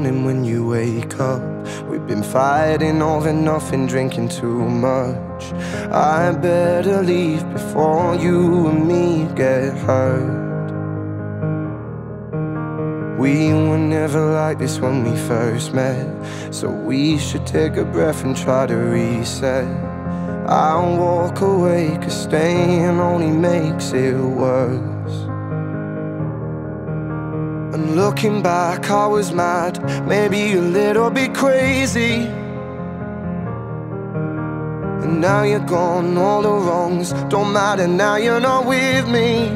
morning when you wake up. We've been fighting over nothing, drinking too much. I better leave before you and me get hurt. We were never like this when we first met, so we should take a breath and try to reset. I'll walk away, 'cause staying only makes it worse. And looking back, I was mad, maybe a little bit crazy. And now you're gone, all the wrongs don't matter, now you're not with me.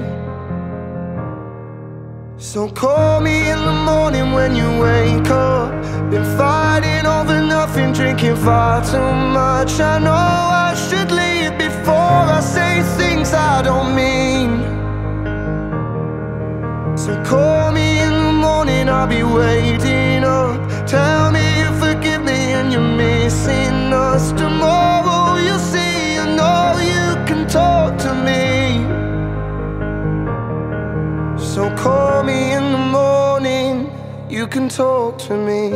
So call me in the morning when you wake up. Been fighting over nothing, drinking far too much. I know I should leave before I say things I don't mean. So call me in the morning, I'll be waiting up. Tell me you forgive me and you're missing us. Tomorrow you'll see, I know you can talk to me. So call me in the morning, you can talk to me.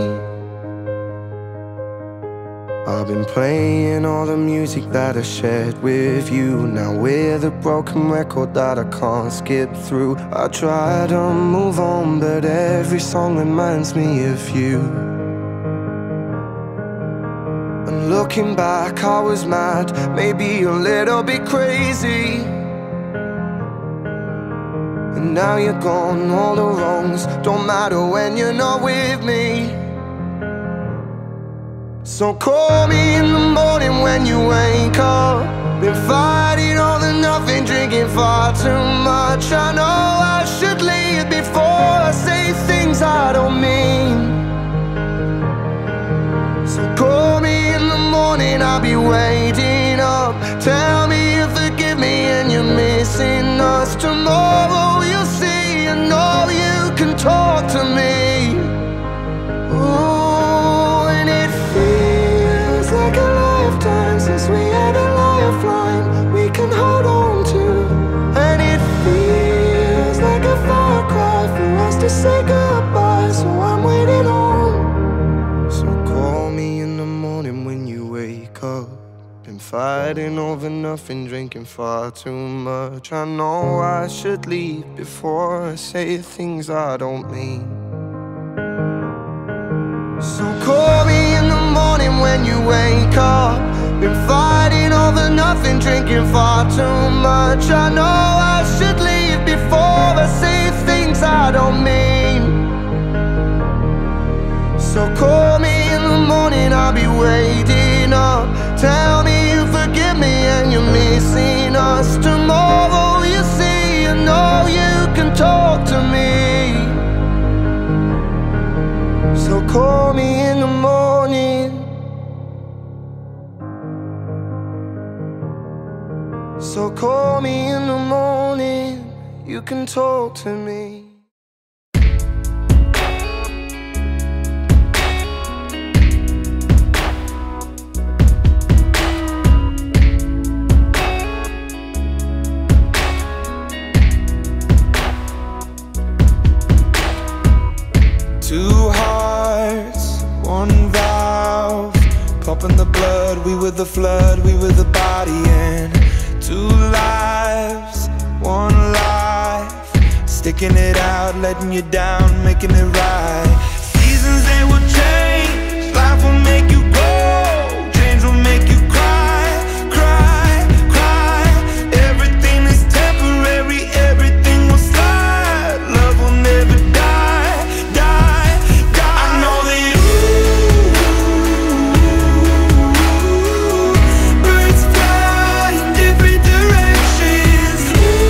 I've been playing all the music that I shared with you. Now we're the broken record that I can't skip through. I try to move on, but every song reminds me of you. And looking back, I was mad, maybe a little bit crazy. And now you're gone, all the wrongs don't matter when you're not with me. So call me in the morning when you wake up. Been fighting all the nothing, drinking far too much. I know I should leave before I say things I don't mean. So call me in the morning, I'll be waiting up. Tell me you forgive me and you're missing us. Tomorrow you'll see, I know you can talk to me. Ooh, and it feels like a lifetime since we had a lifeline we can hold on to. And it feels like a far cry for us to say goodbye, so I'm waiting on. So call me in the morning when you wake up. Been fighting over nothing, drinking far too much. I know I should leave before I say things I don't mean. So call me in the morning when you wake up. Been fighting over nothing, drinking far too much. I know I should leave before I say things I don't mean. So call me in the morning, I'll be waiting up. Tell me you forgive me and you're missing us. Tomorrow you see, I know you can talk to me. So call me in the morning. So call me in the morning, you can talk to me. Two hearts, one valve, pumping the blood. We were the flood, we were the body, and two lives, one life, sticking it out, letting you down, making it right. Seasons, they will change, life will make you grow, dreams will make you cry, cry, cry. Everything is temporary, everything will slide. Love will never die, die, die. I know that birds fly in different directions.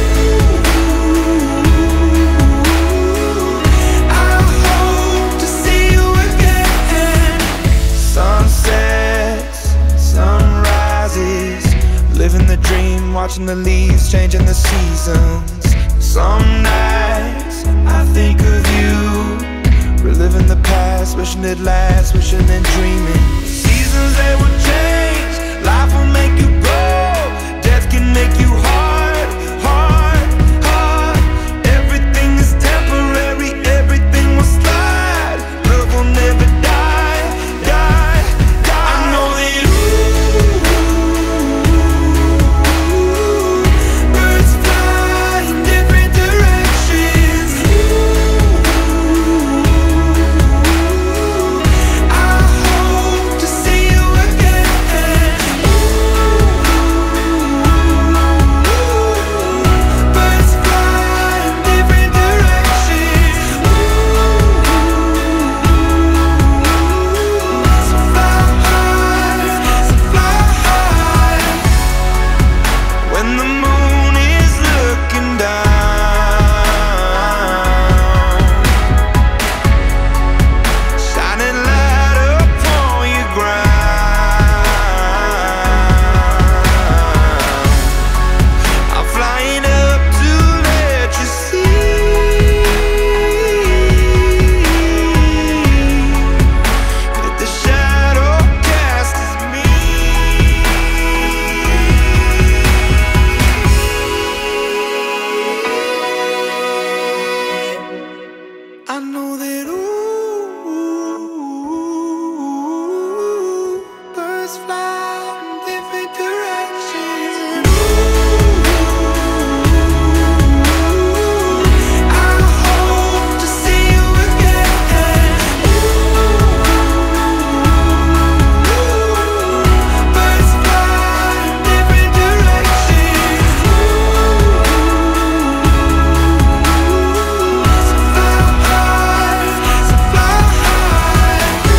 I hope to see you again. Sunsets, sunrises, living the dream, watching the leaves, changing the seasons. Some nights I think of you, reliving the past, wishing it lasts, wishing and dreaming. Seasons, they will change, life will make you grow, death can make you hard, hard, hard. Everything is temporary, everything will slide. Love will never and the moon is looking down, shining light upon your ground. I'm flying up to let you see that the shadow cast is me. I know that birds fly in different directions, and I hope to see you again. Birds fly in different directions, so fly high, so fly high, so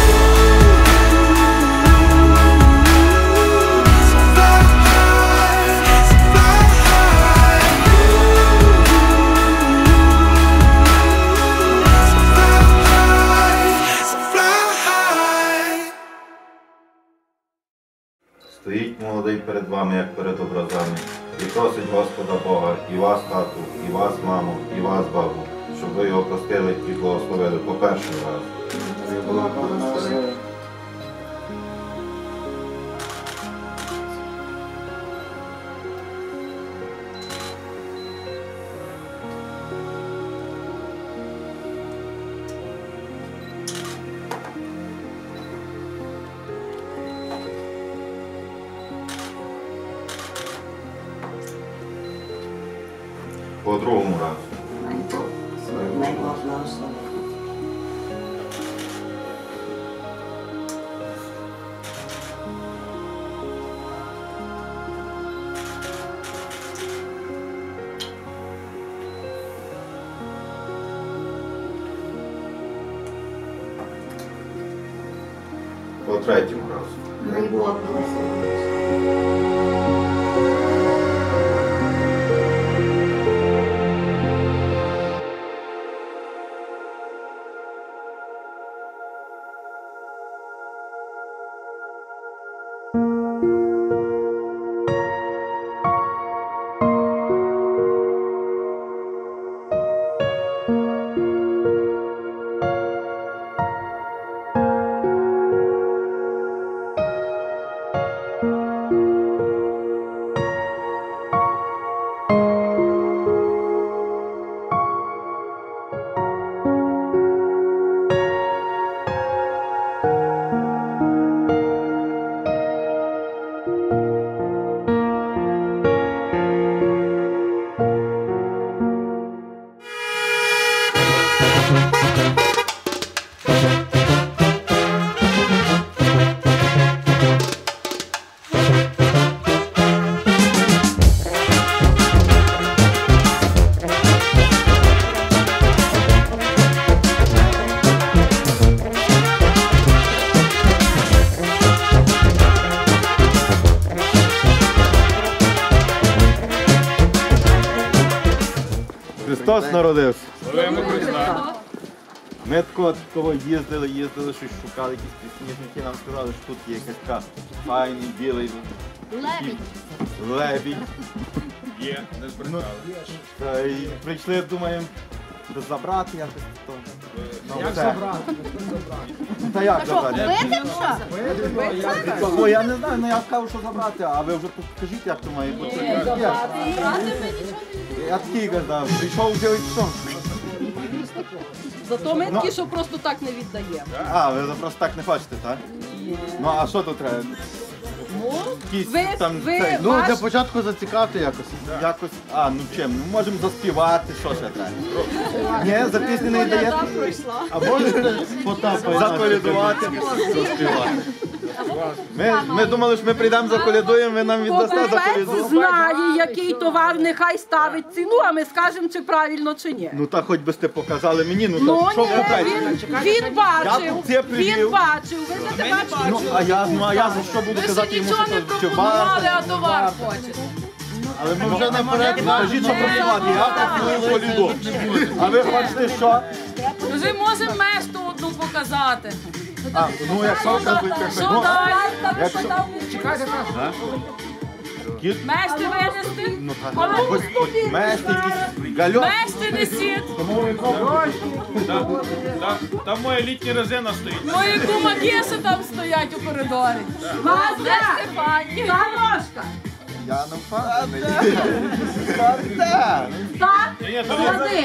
fly high, so fly high, so fly high. Стоїть молодий перед вами, як перед образами, і просить Господа Бога, і вас, тату, і вас, маму, і вас, бабу, щоб ви його простили і благословили по перший раз. По другому разу. По третьому разу. Христос народився. Ми такого їздили, щось шукали, якісь підсніжники, нам сказали, що тут є якась така файний, білий лебідь. Є, не збрехали. Та і прийшли, думаємо, забрати якось то. Як забрати? Та як забрати? Витимша? О, я не знаю, я скажу, що забрати, а ви вже покажіть, як то має бути. Я такий казав, прийшов, взяв і пішов. Зато ми такі, що просто так не віддаємо. А, ви просто так не хочете, так? Ну, а що тут треба? Якісь Ви, там ви, цей, ваш... Для початку зацікавте якось. якось, ну чим? Ну, можемо заспівати, що ще треба? Ні, за пісню не даєте? А можете потапати? Заколядувати, заспівати. Ми думали, що ми прийдемо заколядуємо, ви нам віддасте Покупець заколядувати. знає, який товар, нехай ставить ціну, а ми скажемо, чи правильно, чи ні. Ну так хоч би сте показали мені, ну Ну так що ні, купити? він бачив, Я це привів. він бачив, ви не бачили. Ну, а я за що буду казати йому, що Нічого не то чи пропонували, варто? а товар хочете. Але ми вже наперед кажіть, що пропонувати. Я так по ліду. А ви хочете що? Вже можемо мешту одну показати. Ну, якщо казуйте, Що далі? Чекайте, Мешти винести? Мести якісь гальон. Мешти несіть. Там моя літня резина стоїть. Мої кумакіси там стоять у коридорі. Де Стефані? Дорожка. Я не впевнений. Так, Ні, то клади.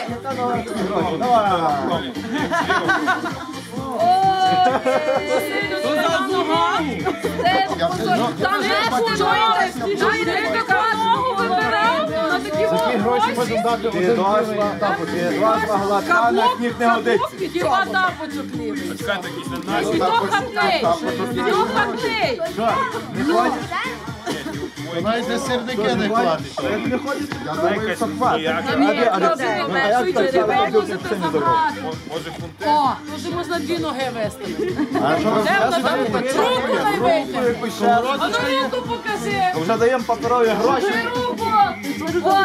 Там не чуєте, ти таку ногу вибирав на такі Такі гроші можемо дати один тапочки. Два голодка, на сніг не годиться. Хіба тапочок лівий? чекайте, якісь не наші. І то хапний, і то хапний. Не ходять? Навіть на сірники не кладуть. Не ходять? Я думаю, що хватить. Може фунти? О, вже можна дві ноги виставити. Де вона там? Руку найбити. А ну руку покажи. Вже даємо паперові гроші. Руку. О,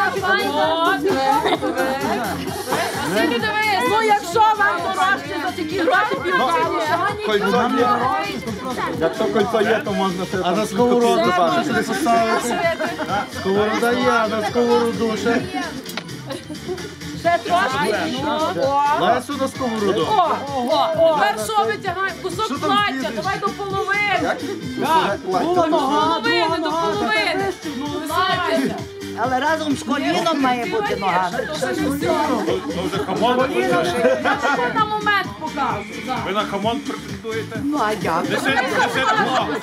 Скільки дивись? Ну, якщо вам дорожче за такі гроші півкалу, Кольцо є. Якщо кольцо є, то можна ще. А на сковороду можете поставити. Сковорода є, а на сковороду ще. ще трошки. Дай сюди сковороду. О, тепер що витягай? Кусок плаття, давай до половини. До половини, до половини. Висипайся. Але разом з коліном має бути нога. То вже не все. То вже хамон. Я ще на момент покажу. Ви на хамон претендуєте? Ну, а як? Несіть ногу.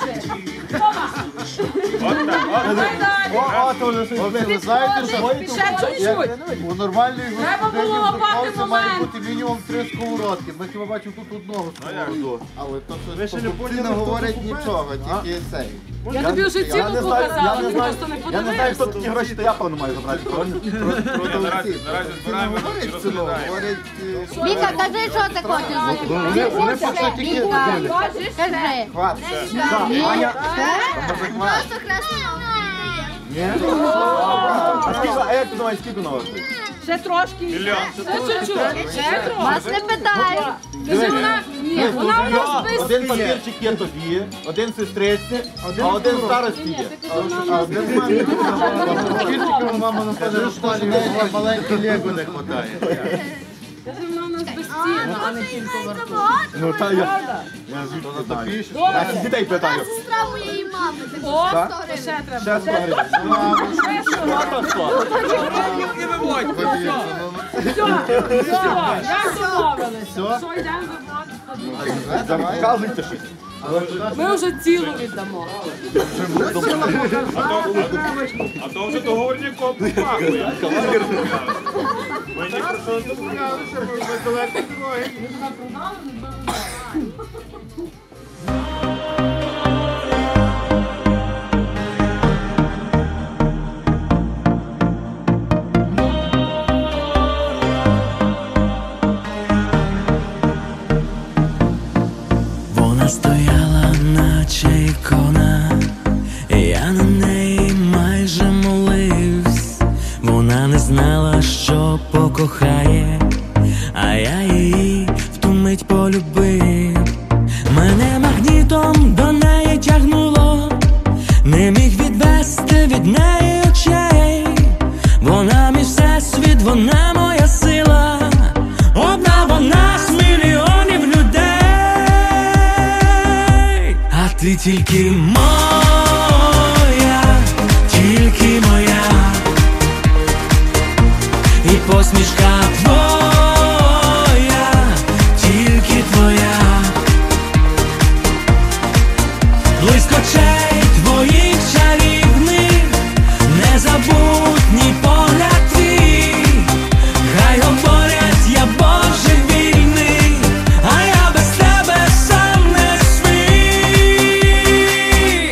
От так, от. Давай далі. О, то вже щось. Ви знаєте, що Ще чуть-чуть. у нормальній Треба було лопати духовці має момент. бути мінімум 3 сковородки. Ми хіба бачимо тут одного сковороду. Але то щось не говорить нічого, тільки цей. Я тобі вже цілу показала, ти просто не Я не знаю, хто подивився. такі гроші, то я певно маю забрати. Наразі збираємо і розглядаємо. Віка, кажи, що ти хочеш. Вони поки тільки Кажи. хватить. Просто красний. А як ти думаєш, скільки на вас? Ще трошки. Мільйон. Ще чуть-чуть. Ще трохи. Вас не питають. Кажи, вона... Ні, вона в нас без Один папірчик є тобі, один сестриці, а один старості є. А один мамі. Папірчиком мама напевно, що навіть маленьке лего не вистачає. Кажи, вона в нас безцінна, а не тільки вартує. Ну та я звідки знаю. Я всіх дітей питаю. Сестра моєї мами. О, ще треба. Ще 100 гривень. Все, як домовились. Що, йдемо забрати? Показуйте щось. Ми вже цілу віддамо. А то вже договорником пахує. Ми ні про що не домовлялися, ми далеко дороги. Вона стояла, наче ікона, я на неї майже молився. Вона не знала, що покохає, а я її в ту мить полюбив. Мене магнітом до неї тягнуло, не міг відвести від неї очей. Вона мій всесвіт, вона моя сила, одна вона з мільйонів людей. А ти тільки моя, тільки моя, і посмішка твоя, тільки твоя, блиск очей твоїх чарівних, незабутній погляд твій. Хай говорять, я божевільний, а я без тебе сам не свій.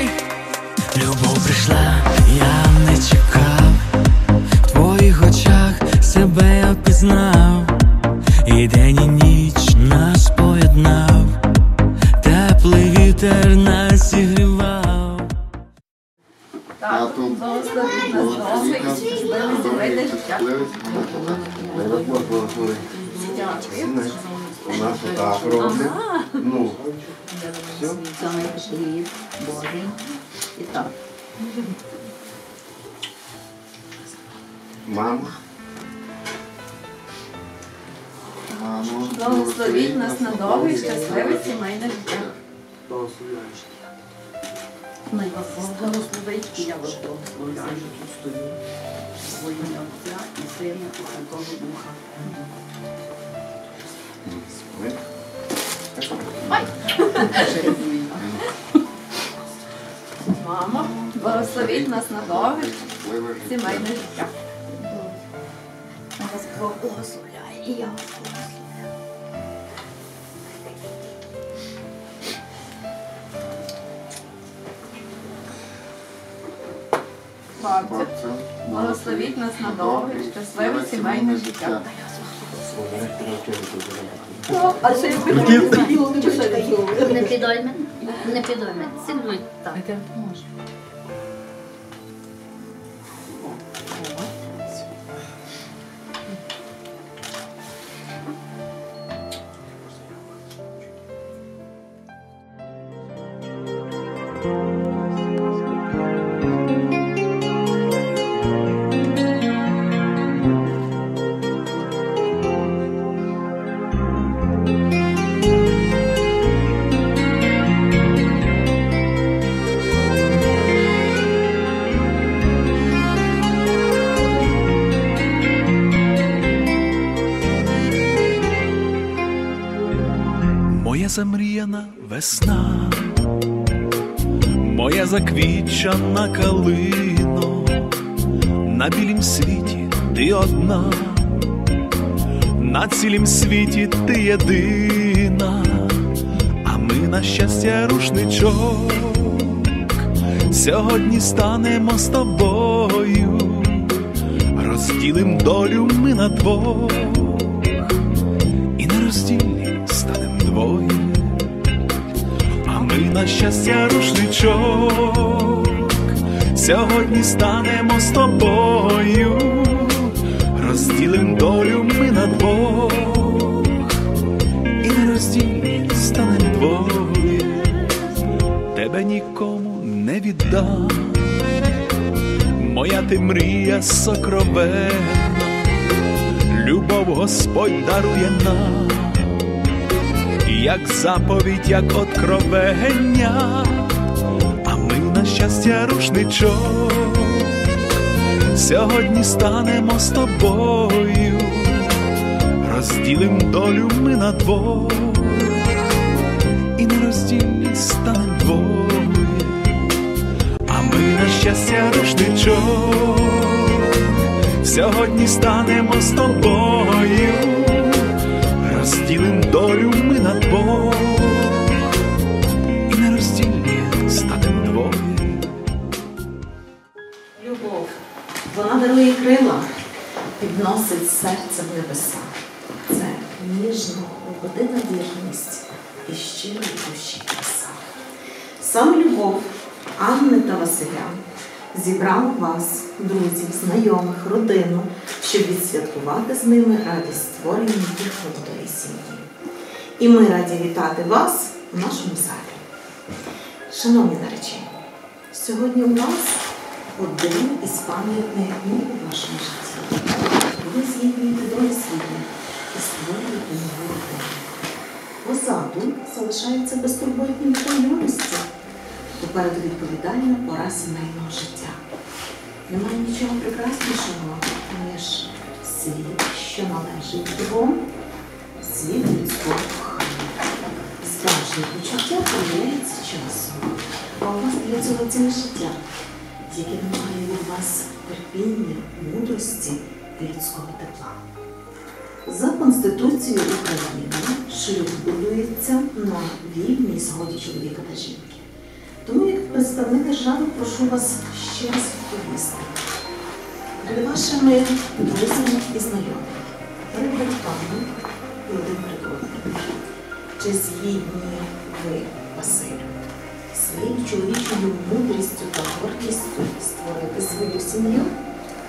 У нас отак робить. Ну, все. Хліб, Божий. І так. Мама. Благословіть нас на довге і щасливе сімейне життя. Най вас Бог благословить, і я вас благословляю, що тут стою. Во ім'я Отця і Сина і Святого Духа. Мамо, благословіть нас на довге сімейне життя. Най вас Бог благословляє, і я вас благословляю. Бабця, благословіть нас на довге і щасливе сімейне життя. Не підойме, не підойме. Сідуй так. Моя замріяна весна, моя заквітчана калино, на білім світі ти одна, на цілім світі ти єдина, а ми, на щастя, рушничок, сьогодні станемо з тобою, розділим долю ми на двох, і нероздільні станем двоє, а ми, на щастя, рушничок, сьогодні станемо з тобою, розділим долю ми на двох, і нероздільні станем двоє, тебе нікому не віддам, моя ти мрія сокровенна, любов Господь дарує нам, як заповідь, як откровення, а ми, на щастя, рушничок, сьогодні станемо з тобою, розділим долю ми на двох, і нероздільні станем двоє, а ми, на щастя, рушничок, сьогодні станемо з тобою, розділим долю ми на двох, і нероздільні станем двоє. Любов, вона дарує крила, підносить серце в небеса. Це ніжна, година вірність і щирої душі краса. Саме любов Анни та Василя зібрала вас, друзів, знайомих, родину, щоб відсвяткувати з ними радість створення їх молодої сім'ї. І ми раді вітати вас у нашому залі. Шановні наречені, сьогодні у нас один із пам'ятних днів у вашому житті. Ви з'єднуєте долі свої і створюєте нову родину. Позаду залишаються безтурботні юності. Попереду відповідальна пора сімейного життя. Немає нічого прекраснішого, ніж світ, що належить двом, світ людського кохання. Справжнє почуття проявляється часом, а у вас для цього ціле життя, яке вимагає від вас терпіння, мудрості і людського тепла. За Конституцією України шлюб будується на вільній згоді чоловіка та жінки. Тому, як представник держави, прошу вас ще раз відповісти. Перед вашими друзями і знайомими, перед батьками і один перед одним. Чи згідні ви, Василю, своєю чоловічою мудрістю та гордістю створити свою сім'ю?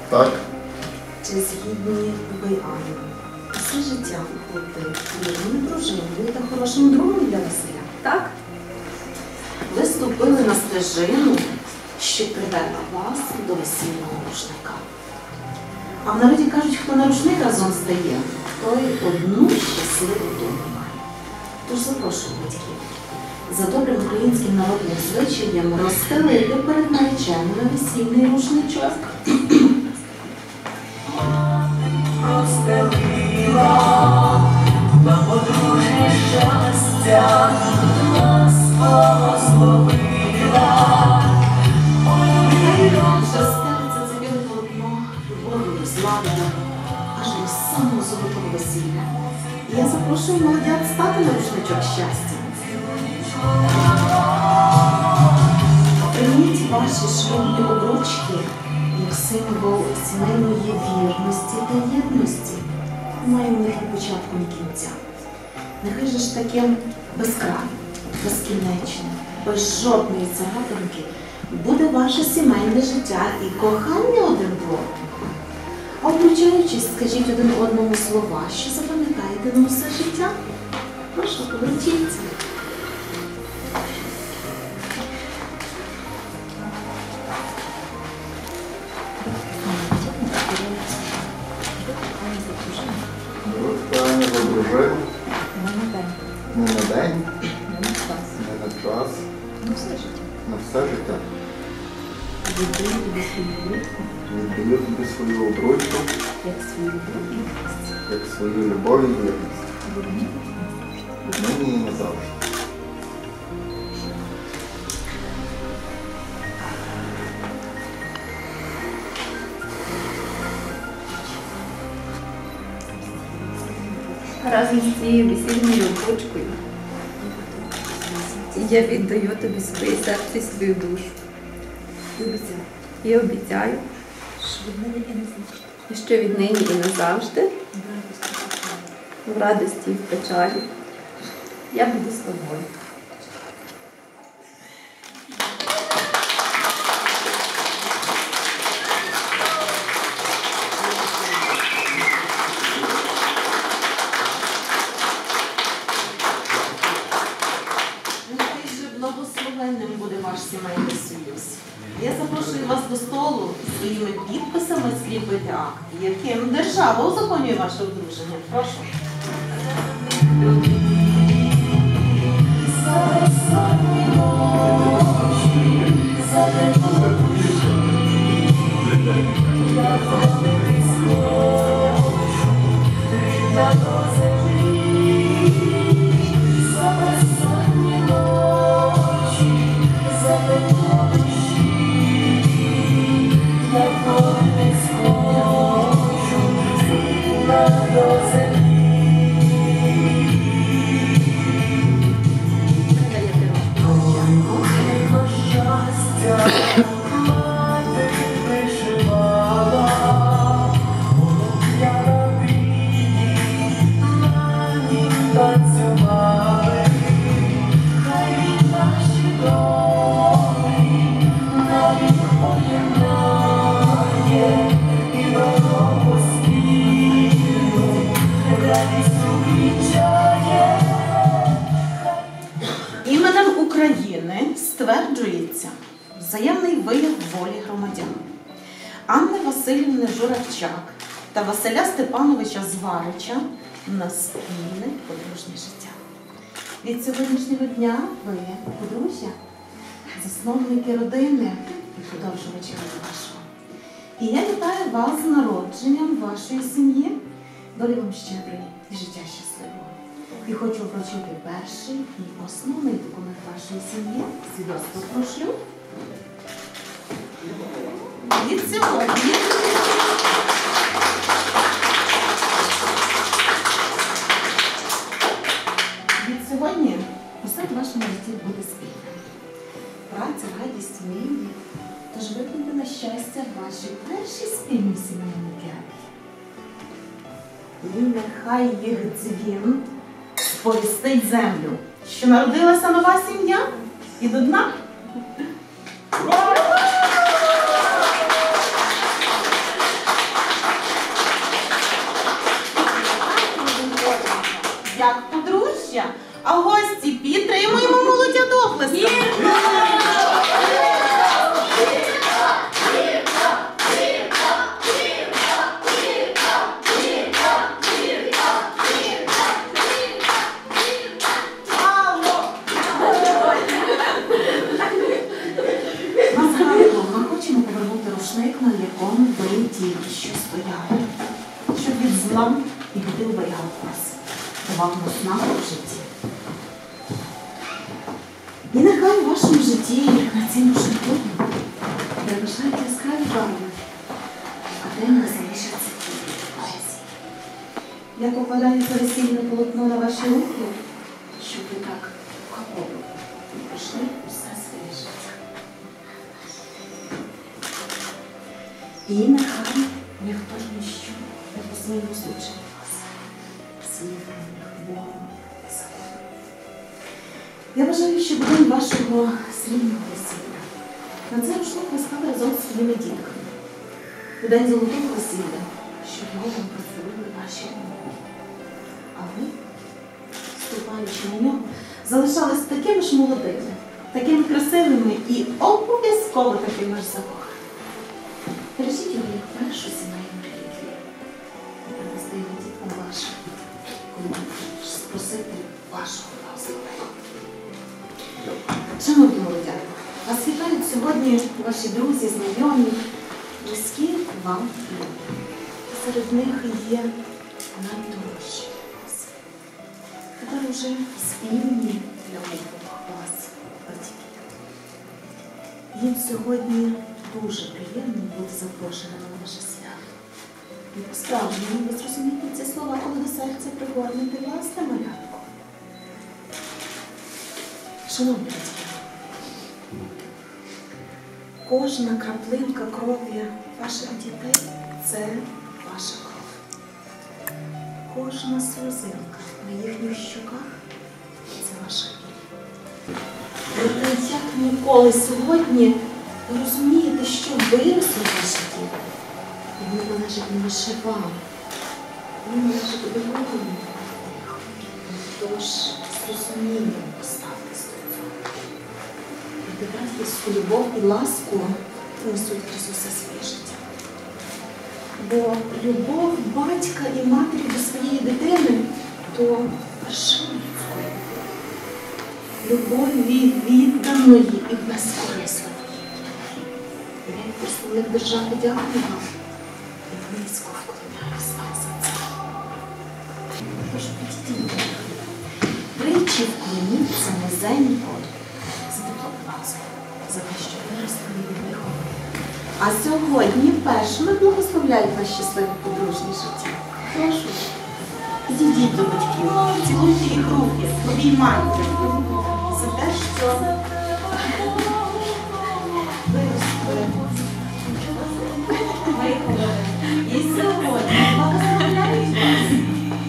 Так. Чи згідні ви, Анна? Все життя бути вірною дружиною та хорошим другом для Василя, так? Ви ступили на стежину, що привела вас до весільного рушника. А в народі кажуть, хто на рушник разом стає, той одну щасливу долю має. Тож запрошую батьків за добрим українським народним звичаєм розстелити перед нареченими весільний рушничок. Розстелила на подружнє щастя, нас благословила. Розстелиться це біле полотно любов'ю, зладою, аж до самого золотого весілля. І я запрошую молодят стати на рушничок щастя. Прийміть ваші шлюбні обручки як символ сімейної вірності та єдності. Немає в них ні початку, ні кінця. Нехай же ж таким безкрайним, безкінечним, без жодної царапинки буде ваше сімейне життя і кохання один до одного. А обручаючись, скажіть один одному слова, що запам'ятаєте на усе життя. Прошу, поверніться. Питання за дружину. Не на день. Не на час. На все життя. Віддаю тобі свою обручку. Віддаю тобі свою обручку. Як свою любов і вірність. Як свою любов і вірність. Нині і назавжди. Разом з цією весільною обручкою я віддаю тобі своє серце і свою душу. І обіцяю, що віднині і назавжди, в радості і в печалі, я буду з тобою. Благословенним буде ваш сімейний союз. Я запрошую вас до столу своїми підписами скріпити акт, яким держава узаконює ваше одруження. Прошу. Іменем України стверджується взаємний вияв волі громадян Анни Василівни Журавчак та Василя Степановича Зварича на спільне подружнє життя. Від сьогоднішнього дня ви подружжя, засновники родини і продовжувачі роду вашого. І я вітаю вас з народженням вашої сім'ї. Долі вам щедрої і життя щасливого. І хочу вручити перший і основний документ вашої сім'ї – свідоцтво про шлюб. Від сьогодні посад в вашому житті буде спільним. Праця, радість, мрії, тож виплиньте на щастя ваші перші спільні сімейні п'яти. І нехай їх дзвін сповістить землю, що народилася нова сім'я і до дна. як подружжя. А гості, підтримуємо молодят оплесками. Ми хочемо повернути рушник, на якому ви тільки що стояли, щоб від зла і біди оберігав вас, давав наснагу в житті. І нехай у вашому житті на цьому шляху переважають яскраві барви, а темно залишаться тільки поезії. Як укладається весільне полотно на ваші руки, щоб ви так вхоплювали і пройшли усе своє життя. І нехай ніхто ж ніщо не посміє розлучити вас світлом, Богом і законом. Я бажаю, щоб у день вашого срібного весілля на цей рушлик ви стали разом з своїми дітками. У день золотого весілля, щоб його вам працювали ваші умови. А ви, ступаючи на нього, залишались такими ж молодими, такими красивими і обов'язково такими ж закоханими. Бережіть його як першу сімейну реліквію. І принести його діткам вашим, коли будете спросити вашого благословення. Шановні молодята, вас вітають сьогодні ваші друзі, знайомі, близькі вам люди. Серед них є найдорожчі вас. Тепер уже спільні для обох вас батьків. Їм сьогодні дуже приємно бути запрошеними на ваше свято. І по-справжньому ви зрозумієте ці слова, коли до серця пригорнете власне малятко. Шановні батьки, кожна краплинка крові ваших дітей – це ваша кров. Кожна сльозинка на їхніх щоках – це ваша біль. Проте як ніколи сьогодні ви розумієте, що виросли ваші діти. І вони належать не лише вам, вони належать один одному. Тож з розумінням поставтесь до цього. І дивайтесь, любов і ласку несуть крізь усе своє життя. Бо любов батька і матері до своєї дитини – то вершина людської любов від відданої і безкорисної. Я як представник держави дякую вам і низько вклоняюсь вам за це. Тож підійдіть, тричі вклоніться низенько за тепло ласку, за те, що виросли від них. А сьогодні першими благословляють на щасливе подружнє життя. Прошу, підійдіть до батьків, цілуйте їх руки, обіймайте за те, що виходили. І сьогодні благословляють вас.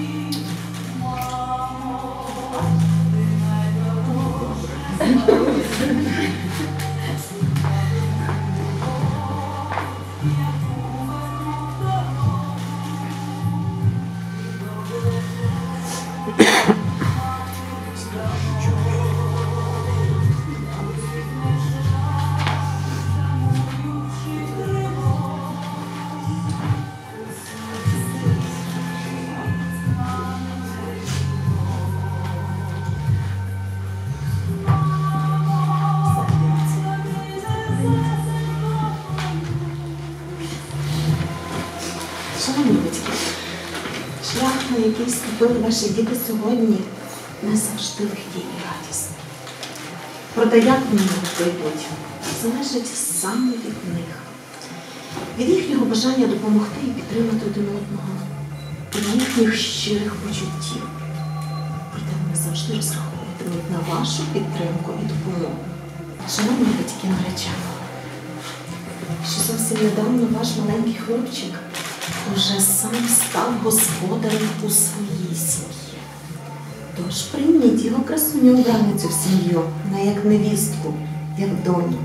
Шановні батьки, шлях, на який ступили ваші діти сьогодні, не завжди легкий і радісний. Проте як вони прийдуть, залежить саме від них. Від їхнього бажання допомогти і підтримати один одного, від їхніх щирих почуттів. Проте вони завжди розраховуватимуть на вашу підтримку і допомогу. Шановні батьки наречені, що зовсім недавно ваш маленький хлопчик уже сам став господарем у своїй сім'ї. Тож прийміть його красуню обраницю в сім'ю, не як невістку, як доньку.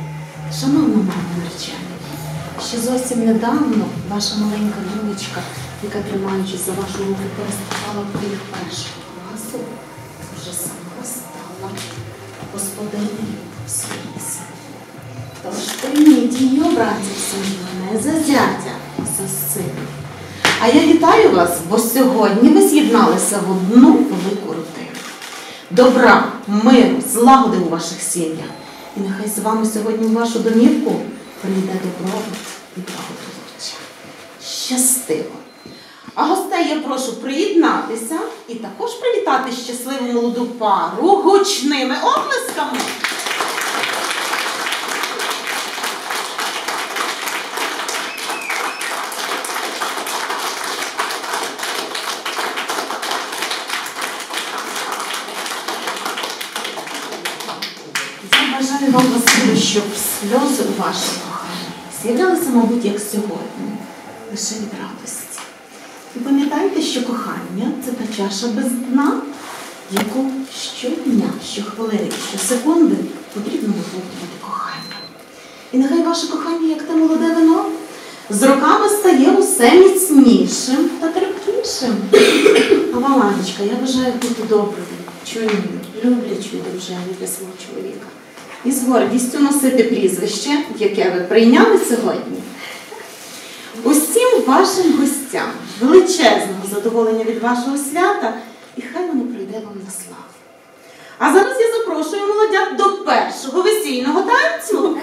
Шановна мама наречена, ще зовсім недавно ваша маленька донечка яка, тримаючись за вашу руку, переступала поріг першого класу, вже сама стала господинею в своїй сім'ї. Тож прийміть її, братів сім'ї, не за зятя, а за сина. А я вітаю вас, бо сьогодні ви з'єдналися в одну велику родину. Добра, миру, злагоди у ваших сім'ях. І нехай з вами сьогодні в вашу домівку прийде добробут і благополуччя. Щастиво! А гостей я прошу приєднатися і також привітати щасливу молоду пару гучними оплесками. Я бажаю вам, Василю, щоб сльози у вашому коханні з'являлися, мабуть, як сьогодні, лише від радості. І пам'ятайте, що кохання – це та чаша без дна, яку щодня, щохвилини, щосекунди потрібно виповнювати кохання. І нехай ваше кохання, як те молоде вино, з роками стає усе міцнішим та терпкішим. А вам, Анечка, я бажаю бути доброю, чуйною, люблячою дружиною для свого чоловіка. І з гордістю носити прізвище, яке ви прийняли сьогодні. Усім вашим гостям величезного задоволення від вашого свята, і хай воно прийде вам на славу. А зараз я запрошую молодят до першого весільного танцю.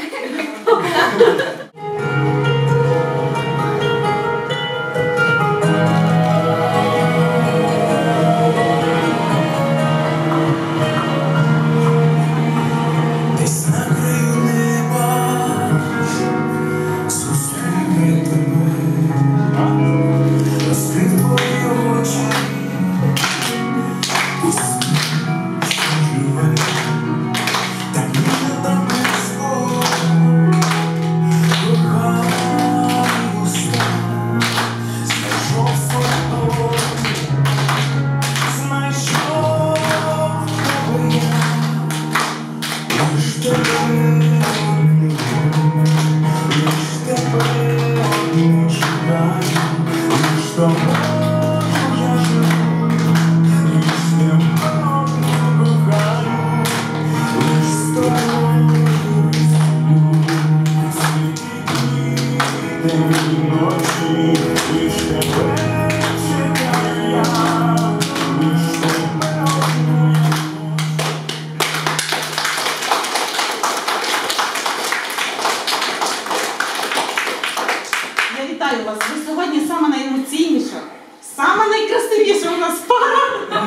Я вітаю вас. Ви сьогодні саме найемоційніша, саме найкрасивіша у нас пара.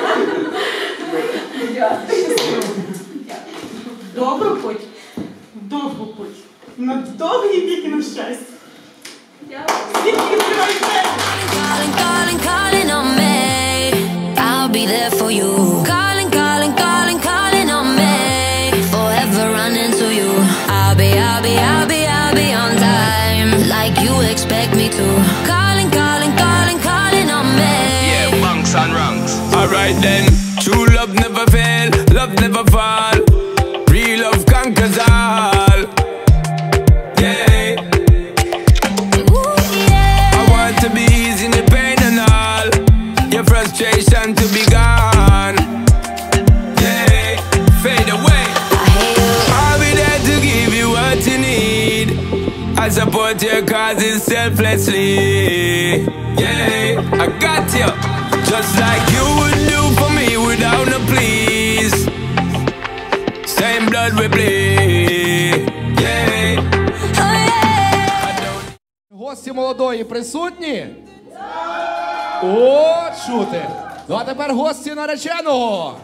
Добру путь, довгу путь, на довгі віки на щастя. Calling, calling on me. I'll be there for you. Calling, calling, calling, calling on me. Forever running to you. I'll be on time, like you expect me to. Calling, calling, calling, calling on me. Yeah, bunks and ranks. Alright then, true love never fail, love never fall. Real love conquers all. Yeah. I want to be easy in the pain and all. Your frustration to be gone. Yeah, fade away. I'll be there to give you what you need. I support your causes selflessly. Yeah, I got you. Just like you would do for me without no please. Same blood we bleed. Yeah. Гості молодої присутні? О, чути! Ну а тепер гості нареченого!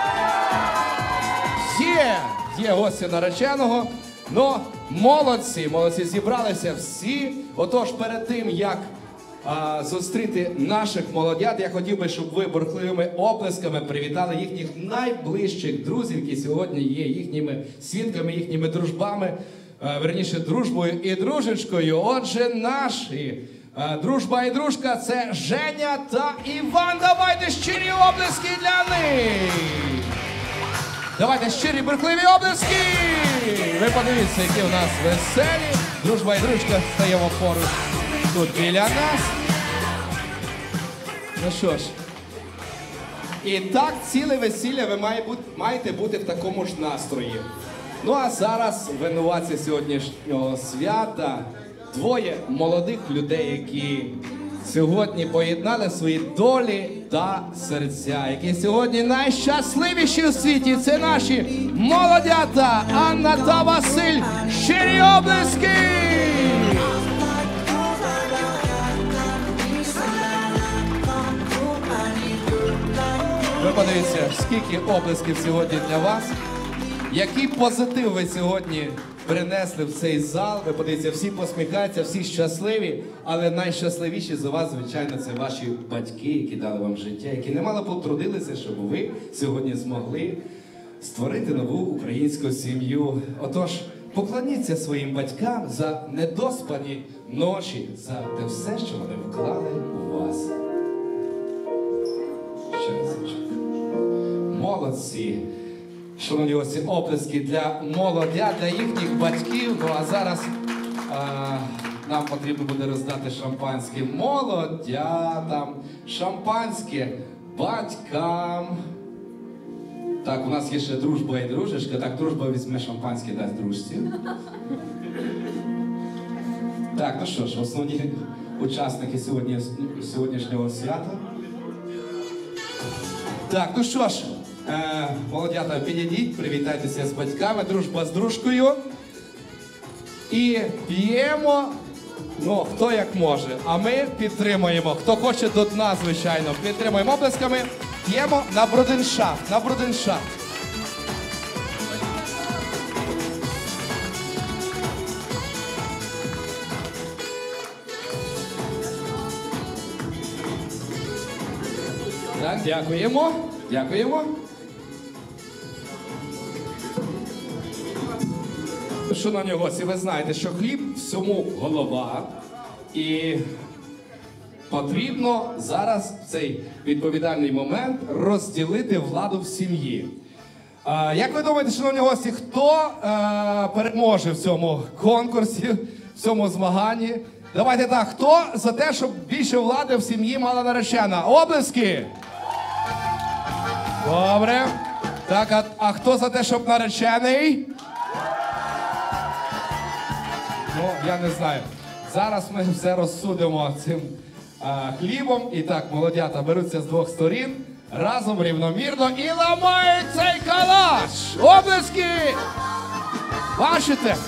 Є гості нареченого. Ну, молодці зібралися всі. Отож, перед тим, як зустріти наших молодят, я хотів би, щоб ви бурхливими оплесками привітали їхніх найближчих друзів, які сьогодні є їхніми свідками, їхніми дружбами, верніше, дружбою і дружечкою. Отже, наші дружба і дружка – це Женя та Іван. Давайте щирі оплески для них! Давайте щирі бурхливі оплески! Ви подивіться, які у нас веселі. Дружба і дружка, стаємо поруч тут біля нас. Ну що ж, і так ціле весілля ви маєте бути в такому ж настрої. Ну а зараз винуватці сьогоднішнього свята двоє молодих людей, які сьогодні поєднали свої долі та серця, які сьогодні найщасливіші у світі. Це наші молодята Анна та Василь. Щирі оплески! Ви подивіться, скільки оплесків сьогодні для вас. Який позитив ви сьогодні принесли в цей зал. Ви подивіться, всі посміхаються, всі щасливі, але найщасливіші за вас, звичайно, це ваші батьки, які дали вам життя, які немало потрудилися, щоб ви сьогодні змогли створити нову українську сім'ю. Отож, поклоніться своїм батькам за недоспані ночі, за те все, що вони вклали у вас. Ще разочок. Молодці. Шановні гості, оплески для молодят, для їхніх батьків. Ну а зараз нам потрібно буде роздати шампанське молодятам, шампанське батькам. Так, у нас є ще дружба і дружечка. Так, дружба візьме шампанське, дасть дружці. Так, ну що ж, основні учасники сьогоднішнього свята. Так, ну що ж, молодята, підійдіть, привітайтеся з батьками, дружба з дружкою. І п'ємо, ну, хто як може. А ми підтримуємо, хто хоче до дна, звичайно, підтримуємо оплесками. П'ємо на брудершафт, на брудершафт. Так, дякуємо, дякуємо. Шановні гості, ви знаєте, що хліб всьому голова. І потрібно зараз в цей відповідальний момент розділити владу в сім'ї. Як ви думаєте, шановні гості, хто переможе в цьому конкурсі, в цьому змаганні? Давайте так, хто за те, щоб більше влади в сім'ї мала наречена? Оплески! Добре. Так, а хто за те, щоб наречений? Ну, я не знаю. Зараз ми все розсудимо цим хлібом. І так, молодята беруться з двох сторін, разом рівномірно і ламають цей калач! Оплески! Бачите?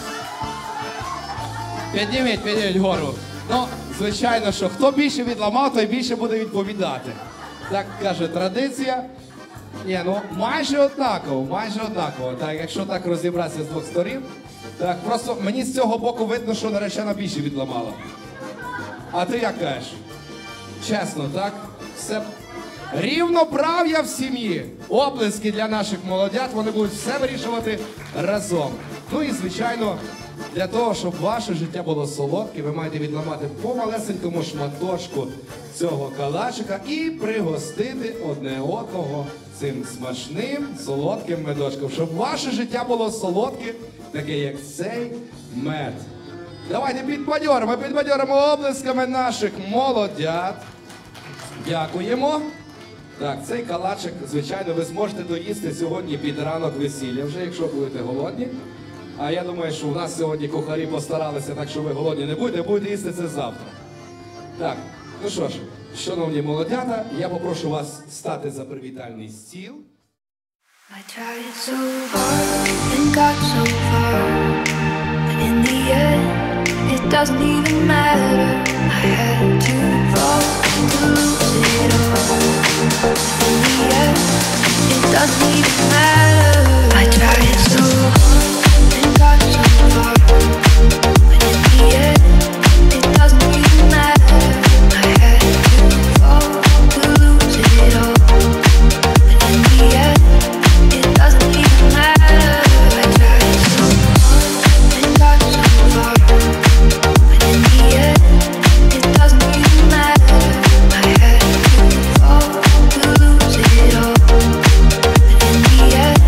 Підніміть, підніміть гору. Ну, звичайно, що хто більше відламав, той більше буде відповідати. Так каже традиція. Ні, ну майже однаково, майже однаково. Так, якщо так розібратися з двох сторін. Так, просто мені з цього боку видно, що наречена більше відламала. А ти як кажеш? Чесно, так? Все рівноправ'я в сім'ї. Оплески для наших молодят, вони будуть все вирішувати разом. Ну і, звичайно, для того, щоб ваше життя було солодке, ви маєте відламати по малесенькому шматочку цього калачика і пригостити одне одного цим смачним, солодким медочком, щоб ваше життя було солодке, таке як цей мед. Давайте підбадьоримо оплесками наших молодят. Дякуємо. Так, цей калачик, звичайно, ви зможете доїсти сьогодні під ранок весілля, вже якщо будете голодні. А я думаю, що у нас сьогодні кухарі постаралися, так що ви голодні не будете їсти це завтра. Так, ну що ж, шановні молодята, я попрошу вас стати за привітальний стіл. I tried so hard and got so far, but in the end, it doesn't even matter. I had to fall to lose it all. In the end, it doesn't even matter. I tried so hard and got so far, but in the end, it doesn't even matter. I had to fall to lose it all. But in the end, it doesn't even matter. I tried so hard and got so far, but in the end, it doesn't even matter. I had to fall to lose it all. But in the end,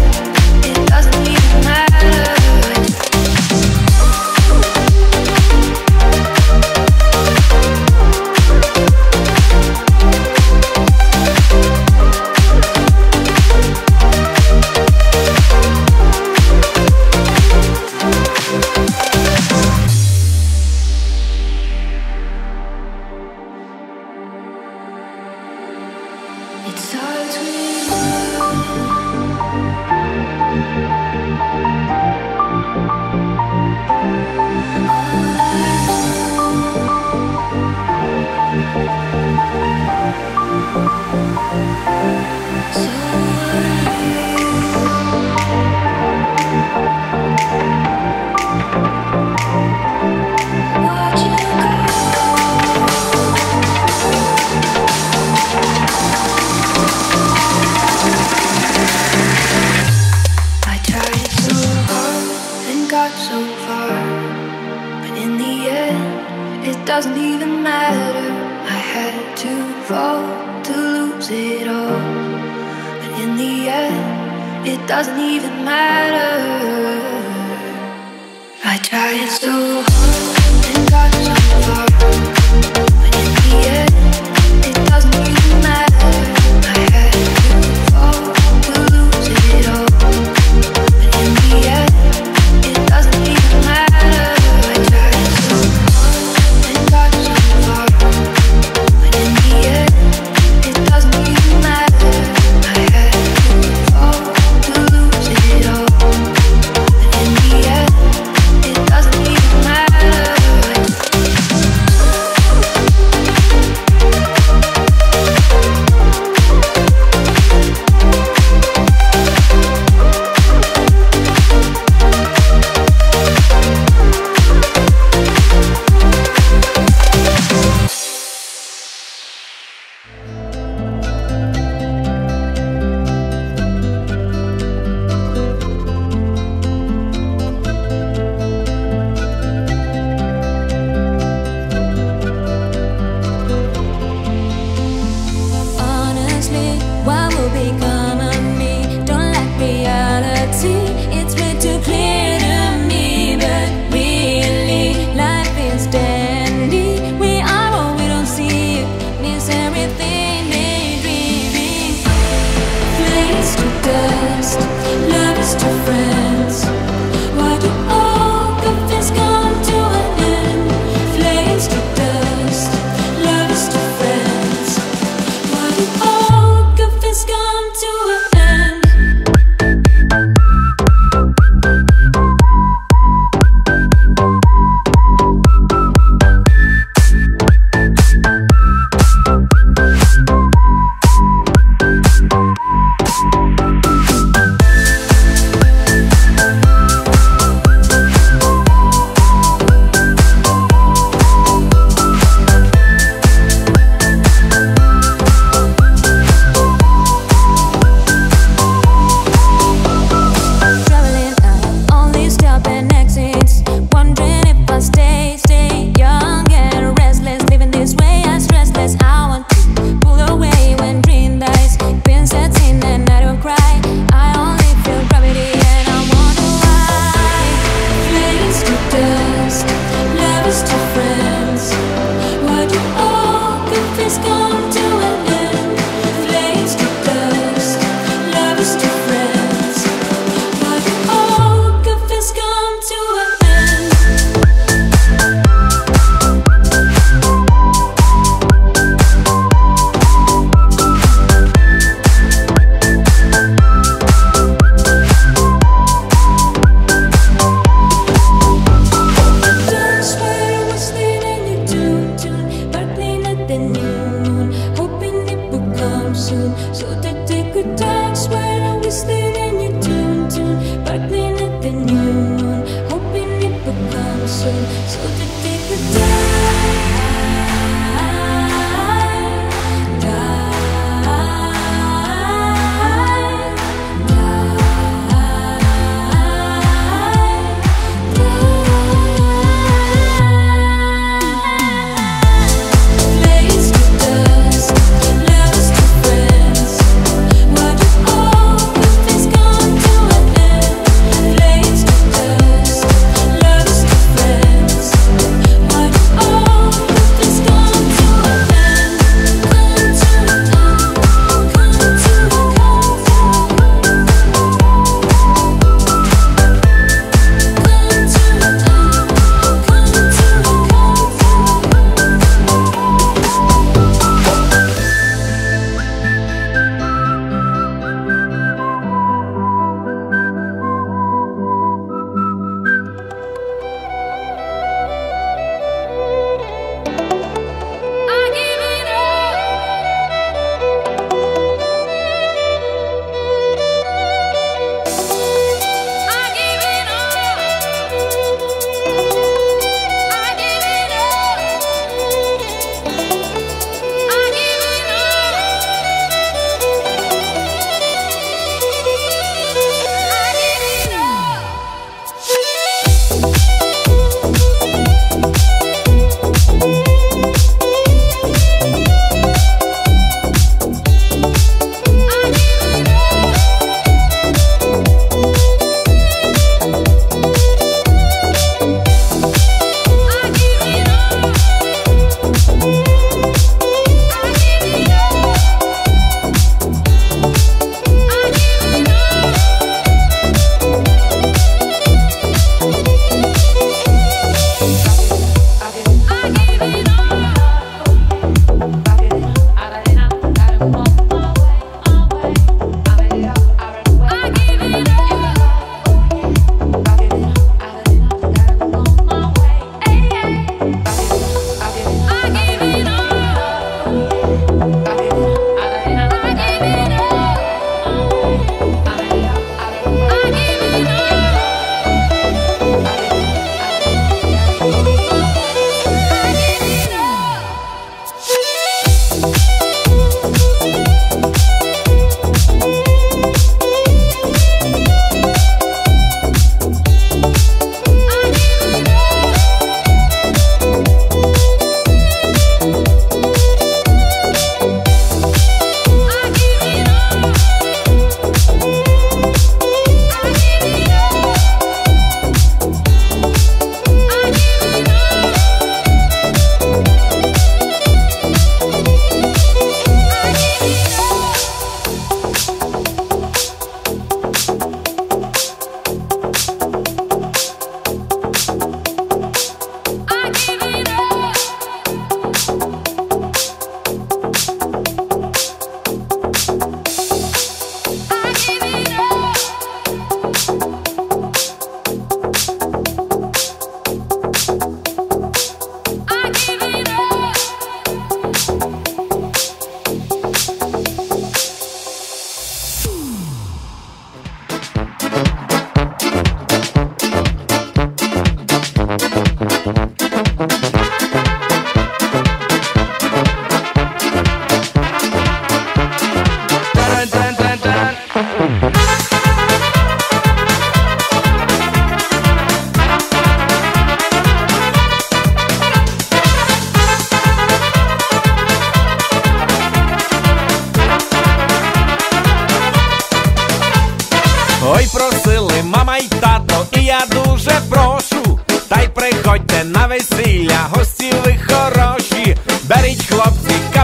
It starts with doesn't even matter. I had to fall to lose it all, but in the end, it doesn't even matter. I tried so hard and got so far, but in the end, it doesn't even matter. I had to fall to lose it all, but in the end, it doesn't even matter. I tried so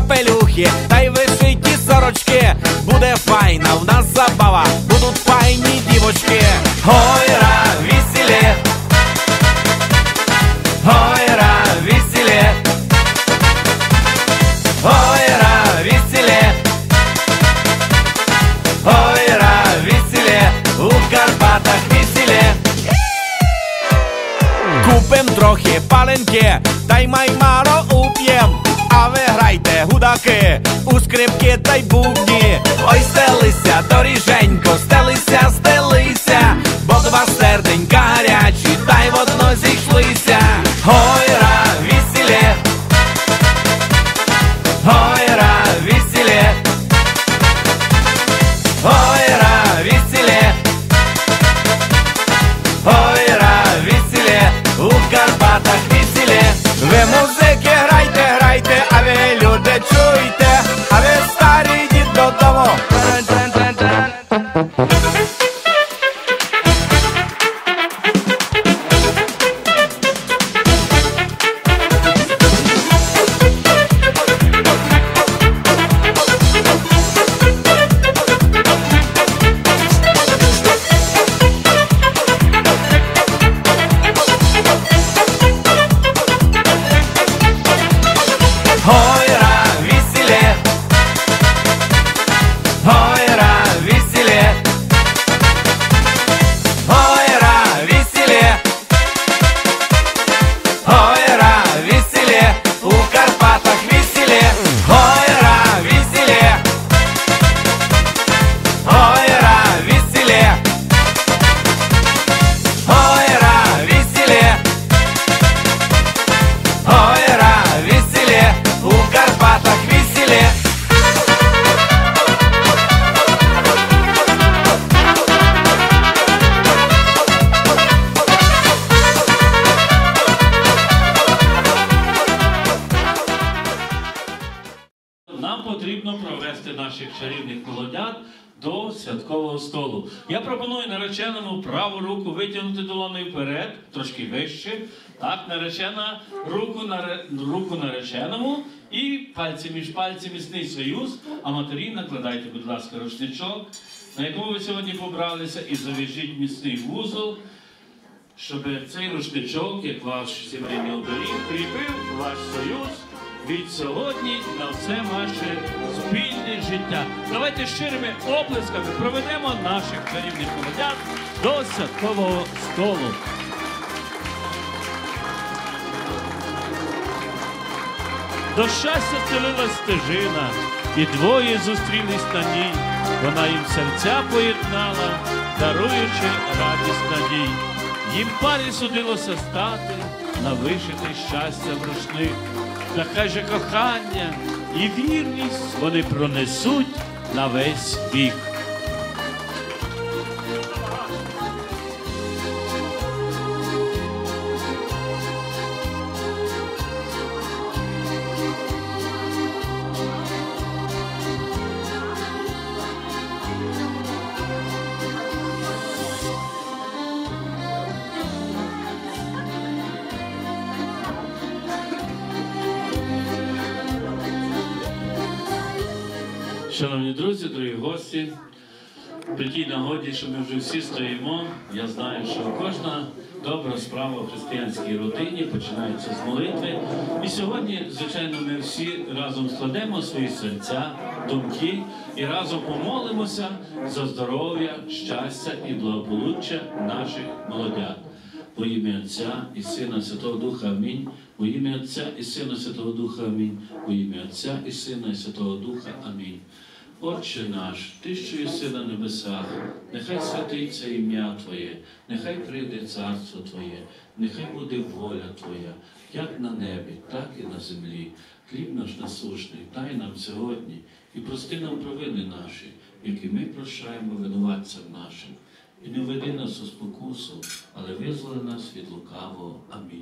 капелюхи, та й вишиті сорочки. Буде файна в нас забава, будуть файні дівочки. Гойра, весілє, гойра, весілє, гойра, весілє, гойра, весілє, у Карпатах весілє. Купим трохи паленки, та й маймаро уп'єм. А ви грайте, гудаки, у скрипки та й бубні. Ой, стелися, доріженько, стелися, стелися, бо два серденька гарячі, та й водно зійшлися. Гойра, весілє, гойра, весілє, гойра, весілє, гойра, весілє, у Карпатах весілє. Ви музики грайте, грайте, а ви люди чуйте, а ви старі йдіть додому. Гойра, весілє, гойра, весілє, гойра, весілє, гойра, весілє, у Карпатах весілє. Гойра, весілє, гойра, весілє, гойра, весілє, гойра, весілє, у Карпатах весілє. Нам потрібно провести наших чарівних молодят до святкового столу. Я пропоную нареченому праву руку витягнути долоною вперед, трошки вище. Так, наречена, руку нареченому і пальці між пальцями, міцний союз. А матері накладайте, будь ласка, рушничок, на якому ви сьогодні побралися, і зав'яжіть міцний вузол, щоб цей рушничок, як ваш сімейний оберіг, кріпив ваш союз від сьогодні на все ваше спільне життя. Давайте щирими оплесками проведемо наших чарівних молодят до святкового столу. До щастя вцілила стежина, і двоє зустрілись на ній. Вона їм серця поєднала, даруючи радість надій. Їм парі судилося стати на вишитий щастя в рушник. Нехай же кохання і вірність вони пронесуть на весь вік. Шановні друзі, дорогі гості, при тій нагоді, що ми вже всі стоїмо, я знаю, що кожна добра справа в християнській родині починається з молитви. І сьогодні, звичайно, ми всі разом складемо свої серця, думки і разом помолимося за здоров'я, щастя і благополуччя наших молодят. Во ім'я Отця і Сина Святого Духа. Амінь. Во ім'я Отця і Сина Святого Духа. Амінь. Во ім'я Отця і Сина і Святого Духа. Амінь. Отче наш, Ти, що єси на небесах, нехай святиться ім'я Твоє, нехай прийде царство Твоє, нехай буде воля Твоя, як на небі, так і на землі. Хліб наш насущний, дай нам сьогодні, і прости нам провини наші, які ми прощаємо винуватцям нашим. І не введи нас у спокусу, але визволи нас від лукавого. Амінь.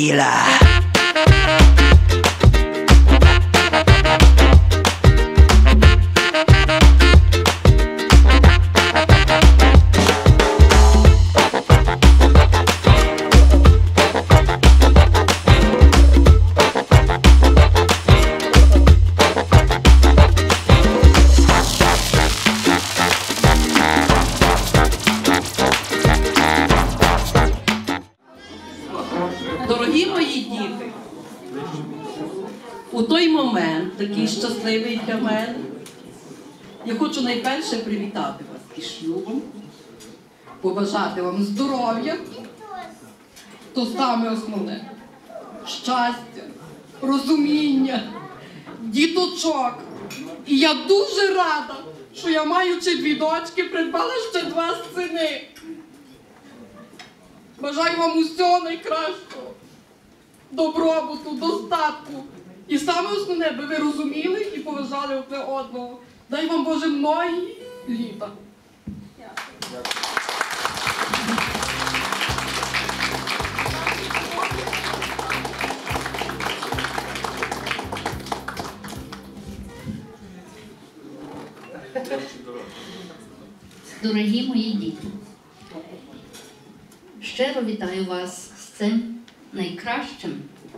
tequila. Дорогі мої діти, у той момент, такий щасливий для мене, я хочу найперше привітати вас із шлюбом, побажати вам здоров'я, то саме основне, щастя, розуміння, діточок. І я дуже рада, що я, маючи 2 дочки, придбала ще 2 сини. Бажаю вам усього найкращого, добробуту, достатку. І саме основне, аби ви розуміли і поважали одне одного. Дай вам, Боже, многі літа. Дорогі мої діти, щиро вітаю вас з цим найкращим,